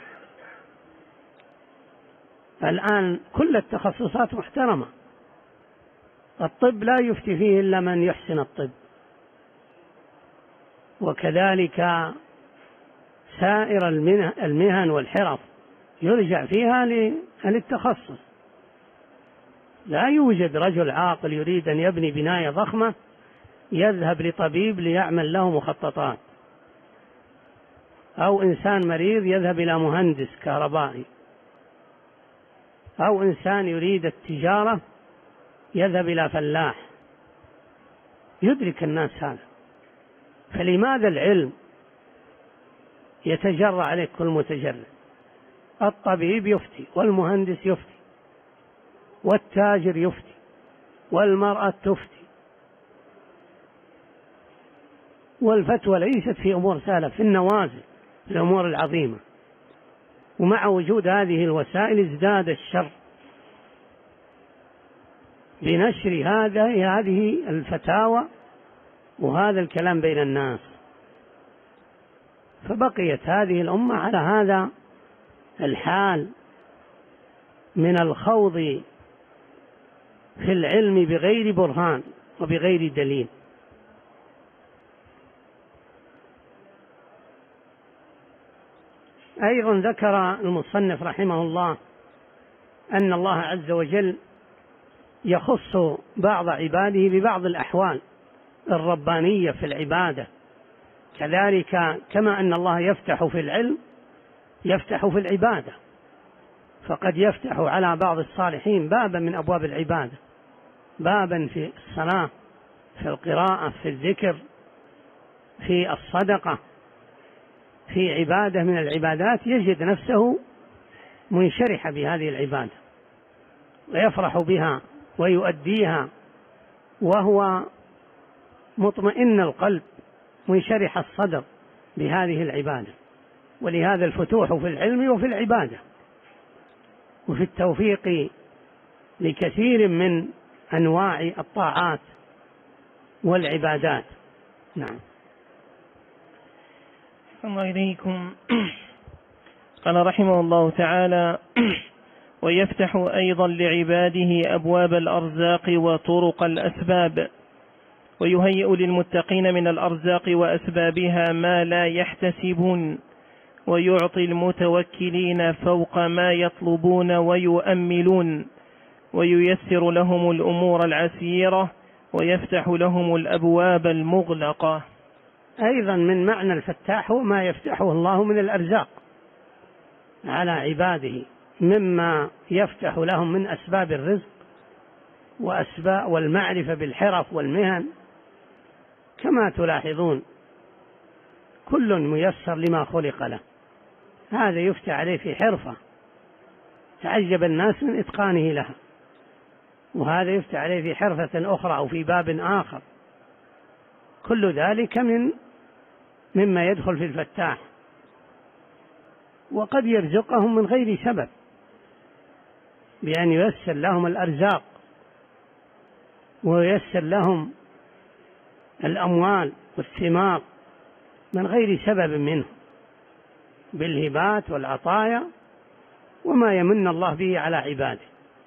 الآن كل التخصصات محترمة، الطب لا يفتي فيه إلا من يحسن الطب، وكذلك سائر المهن والحرف يرجع فيها للتخصص. لا يوجد رجل عاقل يريد أن يبني بناية ضخمة يذهب لطبيب ليعمل له مخططات، أو إنسان مريض يذهب إلى مهندس كهربائي، أو إنسان يريد التجارة يذهب إلى فلاح. يدرك الناس هذا. فلماذا العلم يتجرأ عليه كل متجرئ؟ الطبيب يفتي، والمهندس يفتي، والتاجر يفتي، والمرأة تفتي. والفتوى ليست في أمور سهلة، في النوازل، في الأمور العظيمة. ومع وجود هذه الوسائل ازداد الشر بنشر هذا هذه الفتاوى وهذا الكلام بين الناس، فبقيت هذه الأمة على هذا الحال من الخوض في العلم بغير برهان وبغير دليل. أيضا ذكر المصنف رحمه الله أن الله عز وجل يخص بعض عباده ببعض الأحوال الربانية في العبادة، كذلك كما أن الله يفتح في العلم يفتح في العبادة، فقد يفتح على بعض الصالحين بابا من أبواب العبادة، بابا في الصلاة، في القراءة، في الذكر، في الصدقة، في عبادة من العبادات يجد نفسه منشرح بهذه العبادة ويفرح بها ويؤديها وهو مطمئن القلب منشرح الصدر بهذه العبادة. ولهذا الفتوح في العلم وفي العبادة وفي التوفيق لكثير من أنواع الطاعات والعبادات. نعم. الله إليكم. قال رحمه الله تعالى: ويفتح أيضا لعباده أبواب الأرزاق وطرق الأسباب، ويهيئ للمتقين من الأرزاق وأسبابها ما لا يحتسبون، ويعطي المتوكلين فوق ما يطلبون ويؤملون، وييسر لهم الأمور العسيرة، ويفتح لهم الأبواب المغلقة. أيضا من معنى الفتاح هو ما يفتحه الله من الأرزاق على عباده، مما يفتح لهم من أسباب الرزق وأسباب والمعرفة بالحرف والمهن. كما تلاحظون كل ميسر لما خلق له، هذا يفتح عليه في حرفة تعجب الناس من إتقانه لها، وهذا يفتح عليه في حرفة أخرى أو في باب آخر. كل ذلك من مما يدخل في الفتاح. وقد يرزقهم من غير سبب بأن ييسر لهم الأرزاق وييسر لهم الأموال والثمار من غير سبب منه، بالهبات والعطايا وما يمن الله به على عباده.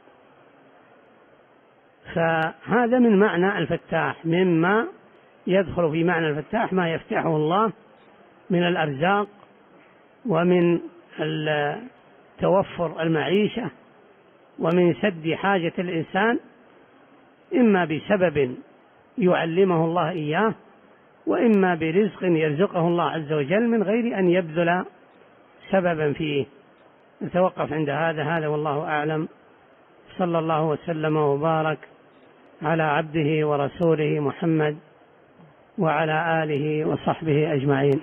فهذا من معنى الفتاح، مما يدخل في معنى الفتاح ما يفتحه الله من الأرزاق ومن توفر المعيشة ومن سد حاجة الإنسان، إما بسبب يعلمه الله إياه، وإما برزق يرزقه الله عز وجل من غير أن يبذل سببا فيه. نتوقف عند هذا هذا والله أعلم. صلى الله وسلم وبارك على عبده ورسوله محمد وعلى آله وصحبه أجمعين.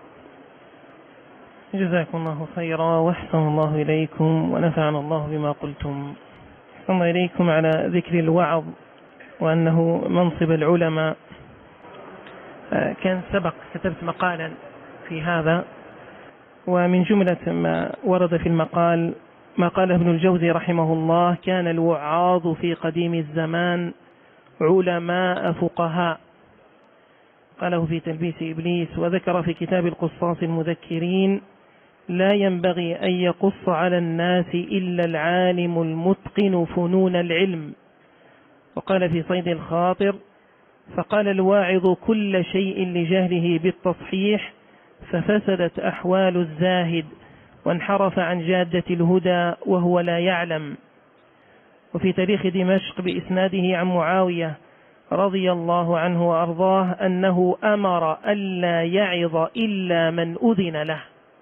جزاكم الله خيرا وأحسن الله إليكم ونفعنا الله بما قلتم. أحسن إليكم على ذكر الوعظ وأنه منصب العلماء. كان سبق كتبت مقالا في هذا، ومن جملة ما ورد في المقال ما قاله ابن الجوزي رحمه الله: كان الوعاظ في قديم الزمان علماء فقهاء، قاله في تلبيس إبليس. وذكر في كتاب القصاص المذكرين: لا ينبغي أن يقص على الناس إلا العالم المتقن فنون العلم. وقال في صيد الخاطر: فقال الواعظ كل شيء لجهله بالتصحيح، ففسدت أحوال الزاهد وانحرف عن جادة الهدى وهو لا يعلم. وفي تاريخ دمشق بإسناده عن معاوية رضي الله عنه وأرضاه أنه أمر ألا يعظ إلا من أذن له.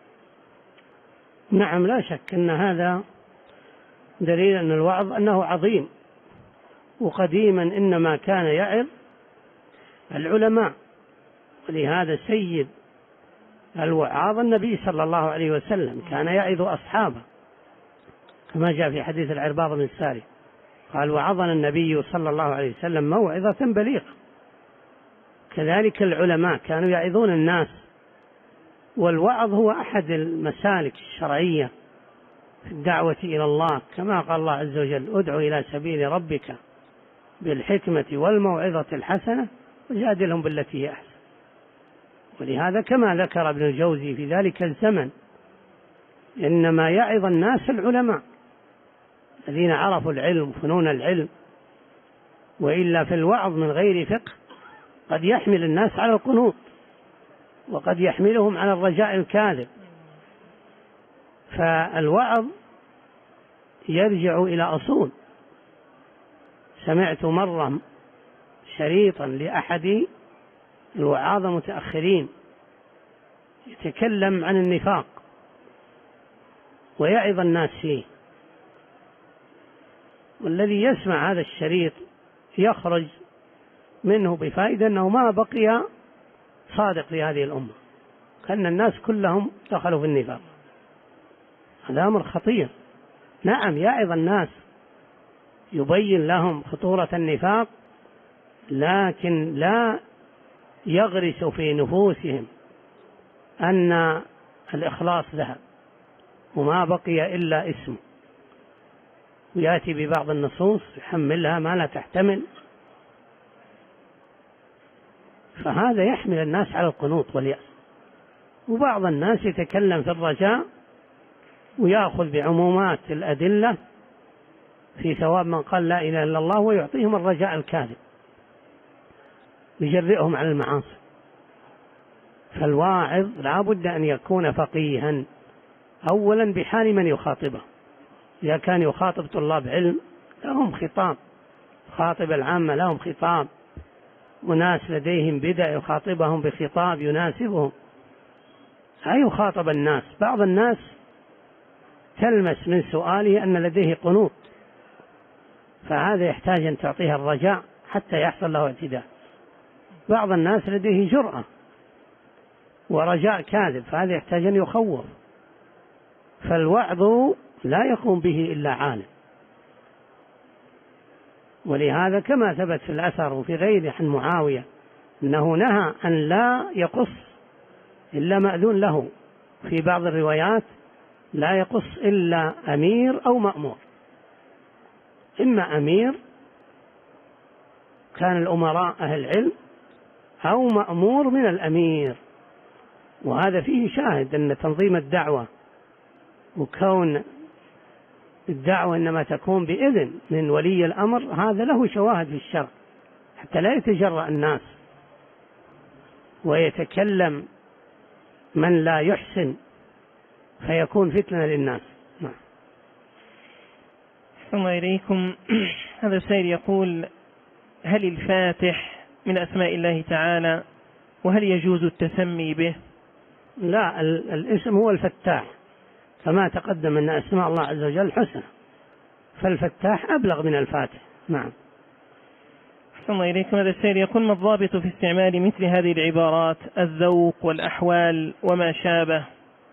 نعم، لا شك أن هذا دليل أن الوعظ أنه عظيم، وقديما إنما كان يعظ العلماء، ولهذا سيد الوعاظ النبي صلى الله عليه وسلم كان يعظ أصحابه، كما جاء في حديث العرباض بن الساري قال: وعظنا النبي صلى الله عليه وسلم موعظة بليغة. كذلك العلماء كانوا يعظون الناس، والوعظ هو أحد المسالك الشرعية في الدعوة إلى الله، كما قال الله عز وجل: ادع إلى سبيل ربك بالحكمة والموعظة الحسنة وجادلهم بالتي هي أحسن. ولهذا كما ذكر ابن الجوزي في ذلك الزمن إنما يعظ الناس العلماء الذين عرفوا العلم فنون العلم، وإلا في الوعظ من غير فقه قد يحمل الناس على القنوط وقد يحملهم على الرجاء الكاذب. فالوعظ يرجع إلى أصول. سمعت مرة شريطا لأحد الوعاظ المتأخرين يتكلم عن النفاق ويعظ الناس فيه، والذي يسمع هذا الشريط يخرج منه بفائدة أنه ما بقي صادق لهذه الأمة، كأن الناس كلهم دخلوا في النفاق. هذا أمر خطير. نعم، يعظ الناس، يبين لهم خطورة النفاق، لكن لا يغرس في نفوسهم أن الإخلاص ذهب وما بقي إلا اسم، ويأتي ببعض النصوص يحملها ما لا تحتمل، فهذا يحمل الناس على القنوط واليأس. وبعض الناس يتكلم في الرجاء ويأخذ بعمومات الأدلة في ثواب من قال لا إله إلا الله، ويعطيهم الرجاء الكاذب يجرئهم على المعاصي. فالواعظ لا بد أن يكون فقيها أولا بحال من يخاطبه. إذا كان يخاطب طلاب علم لهم خطاب، خاطب العامة لهم خطاب، وناس لديهم بدع يخاطبهم بخطاب يناسبهم. لا يخاطب الناس. بعض الناس تلمس من سؤاله أن لديه قنوط، فهذا يحتاج أن تعطيه الرجاء حتى يحصل له اعتداء. بعض الناس لديه جرأة ورجاء كاذب، فهذا يحتاج أن يخوف. فالوعظ لا يقوم به إلا عالم. ولهذا كما ثبت في الأثر وفي غيره عن معاوية أنه نهى أن لا يقص إلا مأذون له، في بعض الروايات لا يقص إلا أمير أو مأمور. إما أمير كان الأمراء أهل علم، أو مأمور من الأمير. وهذا فيه شاهد أن تنظيم الدعوة وكون الدعوة إنما تكون بإذن من ولي الأمر، هذا له شواهد في الشرع، حتى لا يتجرأ الناس ويتكلم من لا يحسن فيكون فتنة للناس. أحسن إليكم. هذا السائل يقول: هل الفاتح من أسماء الله تعالى، وهل يجوز التسمي به؟ لا، الاسم هو الفتاح، كما تقدم أن أسماء الله عز وجل حسنى، فالفتاح أبلغ من الفاتح. نعم. أحسن إليكم. هذا السائل يقول: ما الضابط في استعمال مثل هذه العبارات الذوق والأحوال وما شابه؟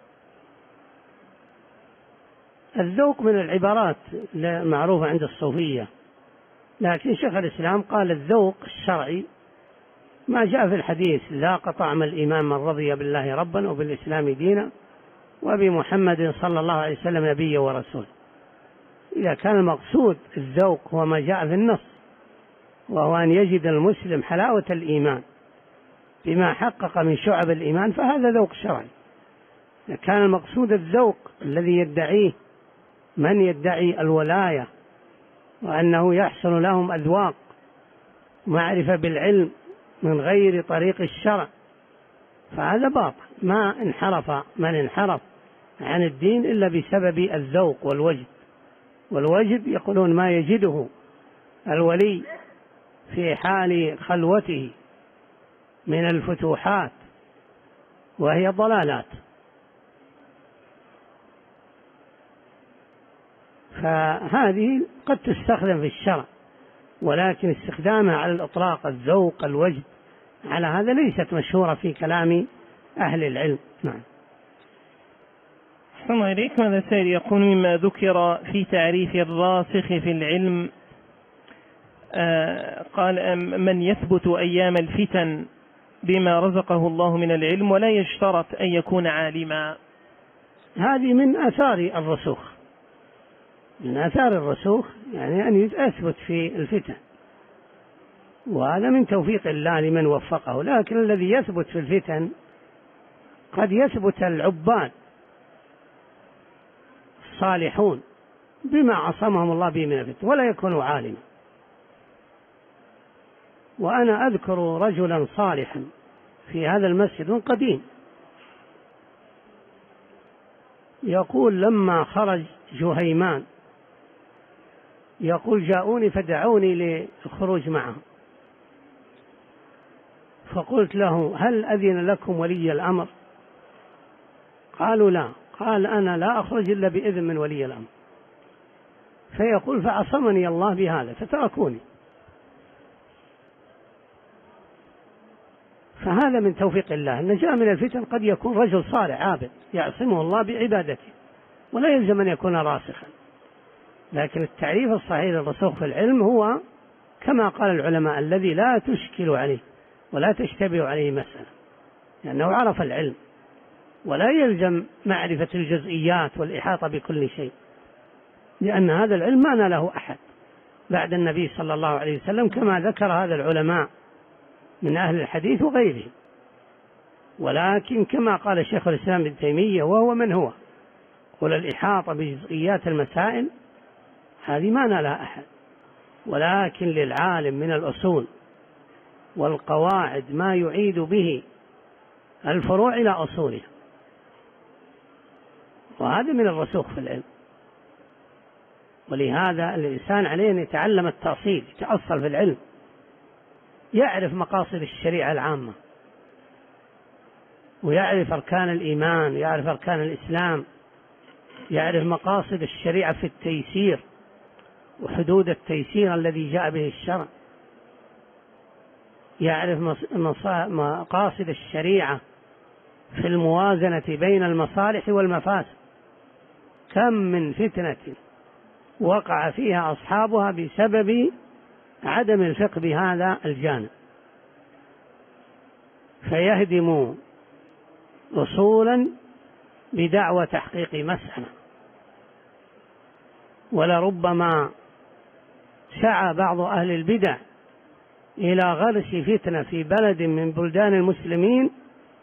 الذوق من العبارات معروفة عند الصوفية، لكن شيخ الإسلام قال الذوق الشرعي ما جاء في الحديث: ذاق طعم الإيمان من رضي بالله ربا وبالإسلام دينا وبمحمد صلى الله عليه وسلم نبيا ورسولا. إذا كان المقصود الذوق هو ما جاء في النص، وهو أن يجد المسلم حلاوة الإيمان بما حقق من شعب الإيمان، فهذا ذوق شرعي. إذا كان المقصود الذوق الذي يدعيه من يدعي الولاية وأنه يحصل لهم أذواق معرفة بالعلم من غير طريق الشرع، فهذا باطل. ما انحرف من انحرف عن الدين إلا بسبب الذوق والوجد. والوجد يقولون ما يجده الولي في حال خلوته من الفتوحات، وهي ضلالات. فهذه قد تستخدم في الشرع، ولكن استخدامها على الإطلاق الذوق الوجد على هذا ليست مشهورة في كلام أهل العلم. نعم. أحسن إليكم. هذا السائل يقول: مما ذكر في تعريف الراسخ في العلم آه قال: من يثبت أيام الفتن بما رزقه الله من العلم ولا يشترط أن يكون عالما. هذه من آثار الرسوخ، من آثار الرسوخ يعني أن يثبت في الفتن، وهذا من توفيق الله لمن وفقه. لكن الذي يثبت في الفتن قد يثبت العباد الصالحون بما عصمهم الله به من الفتن ولا يكونوا عالما. وأنا أذكر رجلا صالحا في هذا المسجد من قديم يقول: لما خرج جهيمان يقول جاءوني فدعوني للخروج معهم، فقلت له: هل أذن لكم ولي الأمر؟ قالوا لا. قال: أنا لا أخرج إلا بإذن من ولي الأمر. فيقول: فعصمني الله بهذا فتركوني. فهذا من توفيق الله. النجاة من الفتن قد يكون رجل صالح عابد يعصمه الله بعبادته ولا يلزم أن يكون راسخا. لكن التعريف الصحيح للرسوخ في العلم هو كما قال العلماء: الذي لا تشكل عليه ولا تشتبه عليه مسألة، لأنه عرف العلم ولا يلزم معرفة الجزئيات والإحاطة بكل شيء، لأن هذا العلم ما ناله أحد بعد النبي صلى الله عليه وسلم، كما ذكر هذا العلماء من أهل الحديث وغيرهم. ولكن كما قال شيخ الإسلام ابن تيمية: وهو من هو وللإحاطة بجزئيات المسائل هذه ما نالها أحد، ولكن للعالم من الأصول والقواعد ما يعيد به الفروع إلى أصولها، وهذا من الرسوخ في العلم. ولهذا الإنسان عليه أن يتعلم التأصيل، يتأصل في العلم، يعرف مقاصد الشريعة العامة، ويعرف أركان الإيمان، يعرف أركان الإسلام، يعرف مقاصد الشريعة في التيسير وحدود التيسير الذي جاء به الشرع، يعرف مقاصد الشريعة في الموازنة بين المصالح والمفاسد. كم من فتنة وقع فيها أصحابها بسبب عدم الفقه بهذا الجانب، فيهدم أصولا بدعوى تحقيق مسألة. ولربما سعى بعض أهل البدع إلى غرس فتنة في بلد من بلدان المسلمين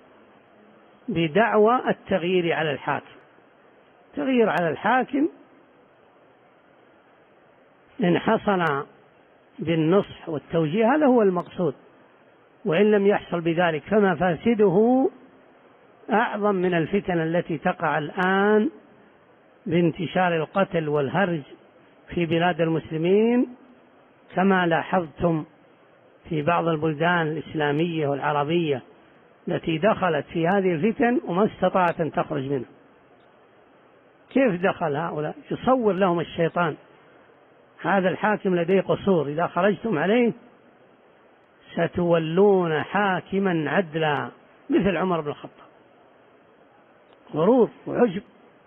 بدعوى التغيير على الحاكم. تغيير على الحاكم إن حصل بالنصح والتوجيه هذا هو المقصود، وإن لم يحصل بذلك فمفاسده أعظم من الفتن التي تقع الآن بانتشار القتل والهرج في بلاد المسلمين، كما لاحظتم في بعض البلدان الإسلامية والعربية التي دخلت في هذه الفتن وما استطاعت أن تخرج منها. كيف دخل هؤلاء؟ يصور لهم الشيطان هذا الحاكم لديه قصور، إذا خرجتم عليه ستولون حاكما عدلا مثل عمر بن الخطاب. غرور وعجب،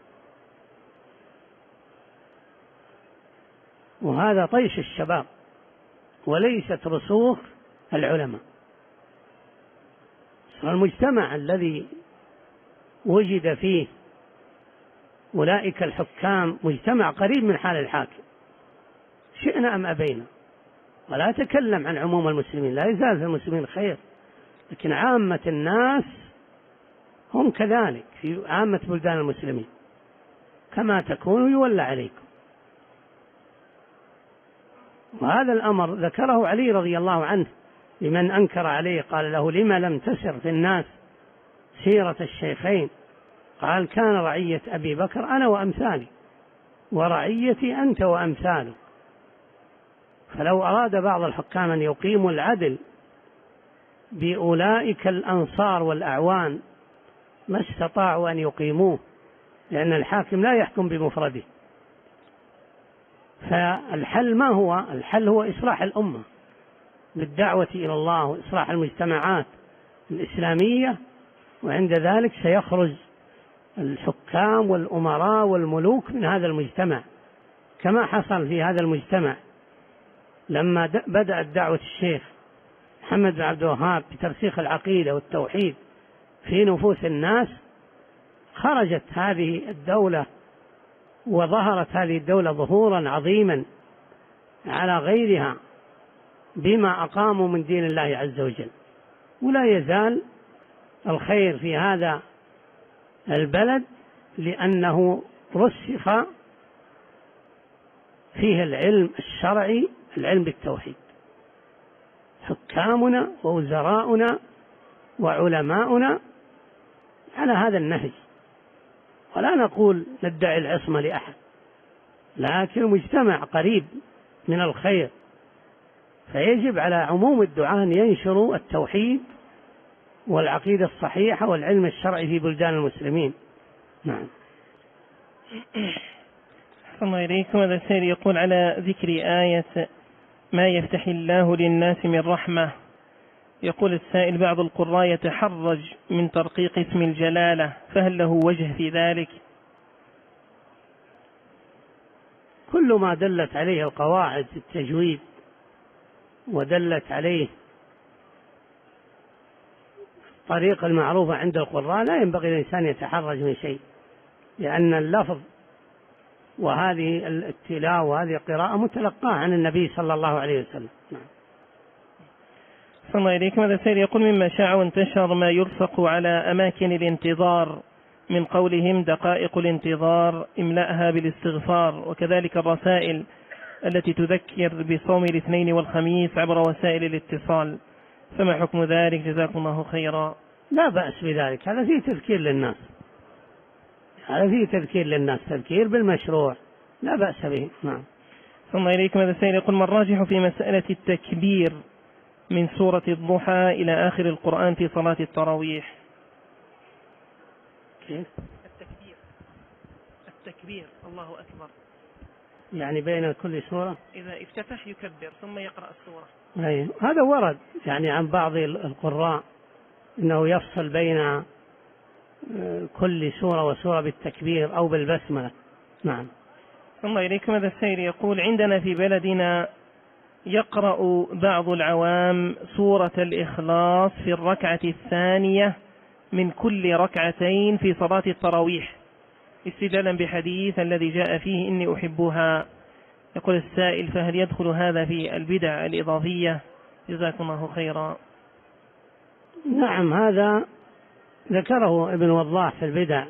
وهذا طيش الشباب وليست رسوخ العلماء. المجتمع الذي وجد فيه أولئك الحكام مجتمع قريب من حال الحاكم، شئنا أم أبينا. ولا أتكلم عن عموم المسلمين، لا يزال في المسلمين خير، لكن عامة الناس هم كذلك في عامة بلدان المسلمين، كما تكونوا يولى عليكم. وهذا الأمر ذكره علي رضي الله عنه لمن أنكر عليه، قال له: لما لم تسر في الناس سيرة الشيخين؟ قال: كان رعية أبي بكر أنا وأمثالي، ورعيتي أنت وأمثالك. فلو أراد بعض الحكام أن يقيموا العدل بأولئك الأنصار والأعوان ما استطاعوا أن يقيموه، لأن الحاكم لا يحكم بمفرده. فالحل ما هو؟ الحل هو إصلاح الأمة بالدعوة إلى الله وإصلاح المجتمعات الإسلامية، وعند ذلك سيخرج الحكام والأمراء والملوك من هذا المجتمع، كما حصل في هذا المجتمع لما بدأت دعوة الشيخ محمد بن عبد الوهاب بترسيخ العقيدة والتوحيد في نفوس الناس. خرجت هذه الدولة وظهرت هذه الدولة ظهورا عظيما على غيرها بما أقاموا من دين الله عز وجل. ولا يزال الخير في هذا البلد لأنه رسخ فيه العلم الشرعي، العلم بالتوحيد. حكامنا ووزراؤنا وعلماؤنا على هذا النهج، ولا نقول ندعي العصمة لأحد، لكن مجتمع قريب من الخير، فيجب على عموم الدعاة أن ينشروا التوحيد والعقيدة الصحيحة والعلم الشرعي في بلدان المسلمين. نعم. الله إليكم. هذا السائل يقول: على ذكر آية ما يفتح الله للناس من رحمة، يقول السائل: بعض القراء يتحرج من ترقيق اسم الجلالة، فهل له وجه في ذلك؟ كل ما دلت عليه القواعد التجويد ودلت عليه الطريقة المعروفة عند القراء لا ينبغي الإنسان يتحرج من شيء، لأن اللفظ وهذه التلاوة وهذه القراءة متلقاة عن النبي صلى الله عليه وسلم. نعم. صلى الله إليكم. هذا السائل يقول: مما شاع وانتشر ما يلصق على أماكن الانتظار من قولهم دقائق الانتظار املأها بالاستغفار، وكذلك الرسائل التي تذكر بصوم الاثنين والخميس عبر وسائل الاتصال، فما حكم ذلك جزاكم الله خيرا؟ لا بأس بذلك، هذا فيه تذكير للناس، هذا فيه تذكير للناس، تذكير بالمشروع لا بأس به. نعم. ثم إليكم هذا السائل يقول: ما الراجح في مسألة التكبير من سورة الضحى إلى آخر القرآن في صلاة التراويح؟ كيف؟ التكبير التكبير الله أكبر، يعني بين كل سورة إذا افتتح يكبر ثم يقرأ السورة. أي هذا ورد يعني عن بعض القراء أنه يفصل بين كل سورة وسورة بالتكبير أو بالبسملة. نعم. ثم إليكم هذا السائل يقول: عندنا في بلدنا يقرأ بعض العوام سورة الإخلاص في الركعة الثانية من كل ركعتين في صلاة التراويح استدلالا بحديث الذي جاء فيه إني أحبها. يقول السائل: فهل يدخل هذا في البدع الإضافية؟ جزاكم الله خيرا. نعم، هذا ذكره ابن وضاح في البدع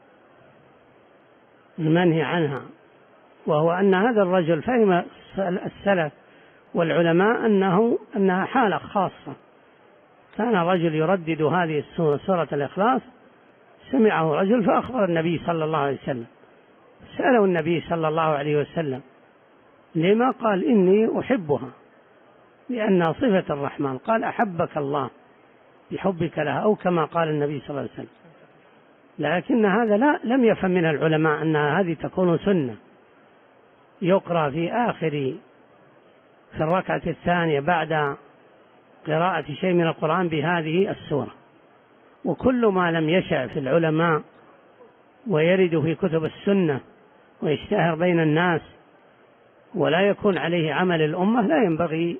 المنهي عنها، وهو أن هذا الرجل فهم السلف والعلماء أنه أنها حالة خاصة، كان رجل يردد هذه السورة سورة الإخلاص، سمعه رجل فأخبر النبي صلى الله عليه وسلم، سأله النبي صلى الله عليه وسلم لما؟ قال: إني أحبها لأنها صفة الرحمن، قال: أحبك الله بحبك لها، أو كما قال النبي صلى الله عليه وسلم. لكن هذا لا لم يفهم من العلماء أن هذه تكون سنة يقرأ في آخر في الركعة الثانية بعد قراءة شيء من القرآن بهذه السورة. وكل ما لم يشع في العلماء ويرد في كتب السنة ويشتهر بين الناس ولا يكون عليه عمل الأمة لا ينبغي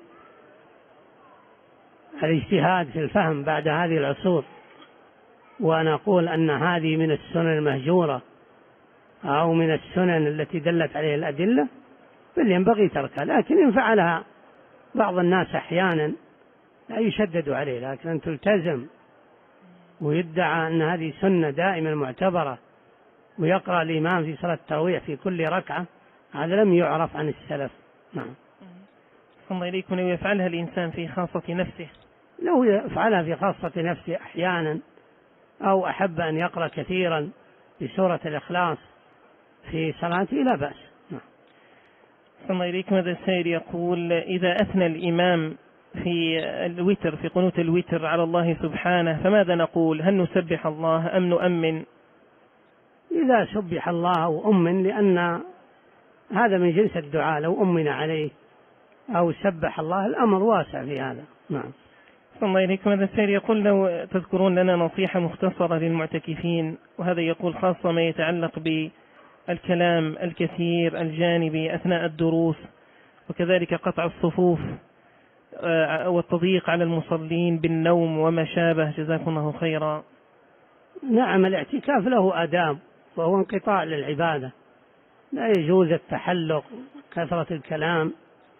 الاجتهاد في الفهم بعد هذه العصور، وأنا أقول أن هذه من السنن المهجورة أو من السنن التي دلت عليها الأدلة، بل ينبغي تركها. لكن إن فعلها بعض الناس أحيانا لا يشدد عليه، لكن أن تلتزم ويدعى أن هذه سنة دائما معتبرة ويقرأ الإمام في صلاة التراويح في كل ركعة، هذا لم يعرف عن السلف. نعم. ثم إليكم: لو يفعلها الإنسان في خاصة نفسه، لو يفعلها في خاصة نفسه أحيانا أو أحب أن يقرأ كثيرا بسورة الإخلاص في صلاته لا بأس. نعم. ثم إليكم هذا السائل يقول: إذا أثنى الإمام في الوتر في قنوت الوتر على الله سبحانه فماذا نقول؟ هل نسبح الله أم نؤمن؟ إذا سبح الله أو أمن، لأن هذا من جنس الدعاء، لو أمن عليه أو سبح الله الأمر واسع في هذا. نعم. ثم إليكم هذا السائل يقول: لو تذكرون لنا نصيحة مختصرة للمعتكفين، وهذا يقول خاصة ما يتعلق بالكلام الكثير الجانبي أثناء الدروس، وكذلك قطع الصفوف والتضييق على المصلين بالنوم وما شابه، جزاكم الله خيرا. نعم، الاعتكاف له آداب وهو انقطاع للعبادة، لا يجوز التحلق كثرة الكلام،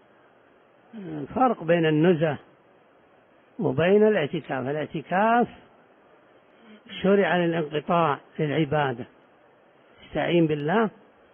فرق بين النزهة وبين الاعتكاف. الاعتكاف شرع للانقطاع للعبادة، يستعين بالله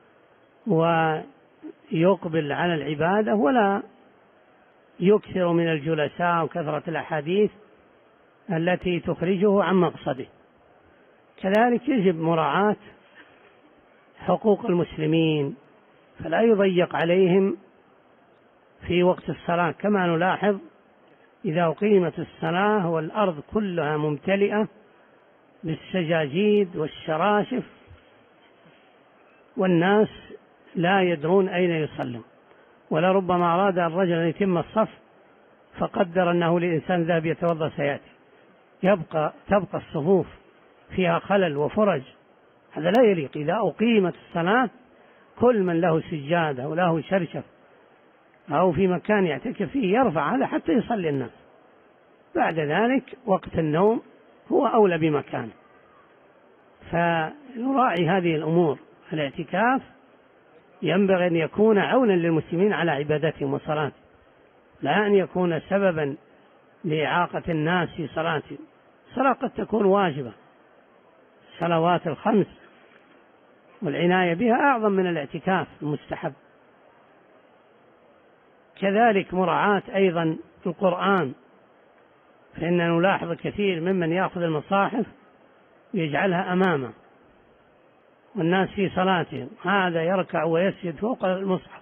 ويقبل على العبادة ولا يكثر من الجلساء وكثرة الأحاديث التي تخرجه عن مقصده. كذلك يجب مراعاة حقوق المسلمين، فلا يضيق عليهم في وقت الصلاة، كما نلاحظ إذا أقيمت الصلاة والأرض كلها ممتلئة بالسجاجيد والشراشف والناس لا يدرون أين يصلون، ولربما أراد الرجل أن يتم الصف فقدر أنه لإنسان ذهب يتوضأ سيأتي، يبقى تبقى الصفوف فيها خلل وفرج، هذا لا يليق. إذا أقيمت الصلاة كل من له سجادة وله شرشف أو في مكان يعتكف فيه يرفع هذا حتى يصلي الناس، بعد ذلك وقت النوم هو أولى بمكانه. فنراعي هذه الأمور. الاعتكاف ينبغي أن يكون عونا للمسلمين على عبادتهم وصلاتهم، لا أن يكون سببا لإعاقة الناس في صلاتهم. الصلاة قد تكون واجبة، الصلوات الخمس والعناية بها أعظم من الاعتكاف المستحب. كذلك مراعاة أيضا القرآن، فإننا نلاحظ كثير ممن يأخذ المصاحف يجعلها أمامه والناس في صلاتهم، هذا يركع ويسجد فوق المصحف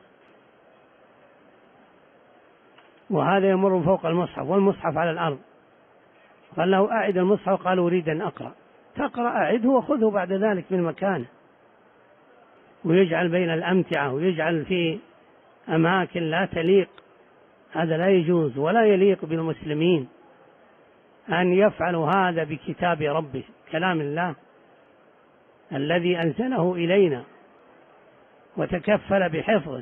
وهذا يمر فوق المصحف والمصحف على الأرض. قال له أعد المصحف، قال أريد أن أقرأ. تقرأ أعده وخذه بعد ذلك من مكانه. ويجعل بين الأمتعة ويجعل في أماكن لا تليق، هذا لا يجوز ولا يليق بالمسلمين أن يفعلوا هذا بكتاب ربه، كلام الله الذي أنزله إلينا وتكفل بحفظه.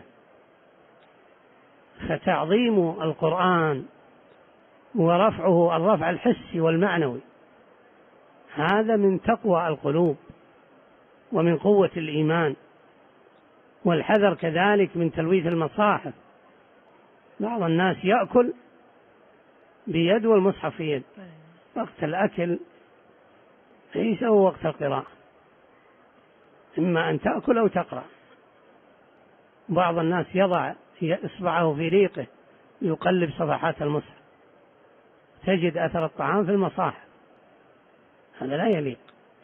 فتعظيم القرآن ورفعه الرفع الحسي والمعنوي هذا من تقوى القلوب ومن قوة الإيمان. والحذر كذلك من تلويث المصاحف، بعض الناس يأكل بيد والمصحف في يد، وقت الأكل ليس هو وقت القراءة، إما أن تأكل أو تقرأ. بعض الناس يضع إصبعه في ريقه يقلب صفحات المصحف، تجد أثر الطعام في المصاحف، هذا لا يليق.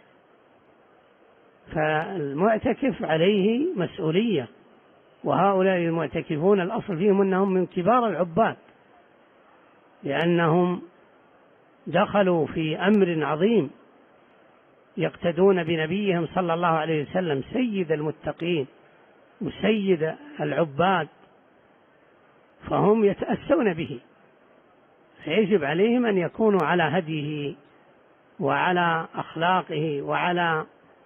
فالمعتكف عليه مسؤولية، وهؤلاء المعتكفون الأصل فيهم أنهم من كبار العباد، لأنهم دخلوا في أمر عظيم يقتدون بنبيهم صلى الله عليه وسلم سيد المتقين وسيد العباد، فهم يتأسون به، فيجب عليهم أن يكونوا على هديه وعلى أخلاقه وعلى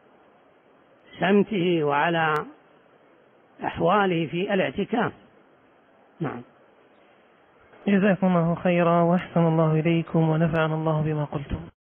سمته وعلى أحواله في الاعتكاف. نعم. جزاكم الله خيرا وأحسن الله إليكم ونفعنا الله بما قلتم.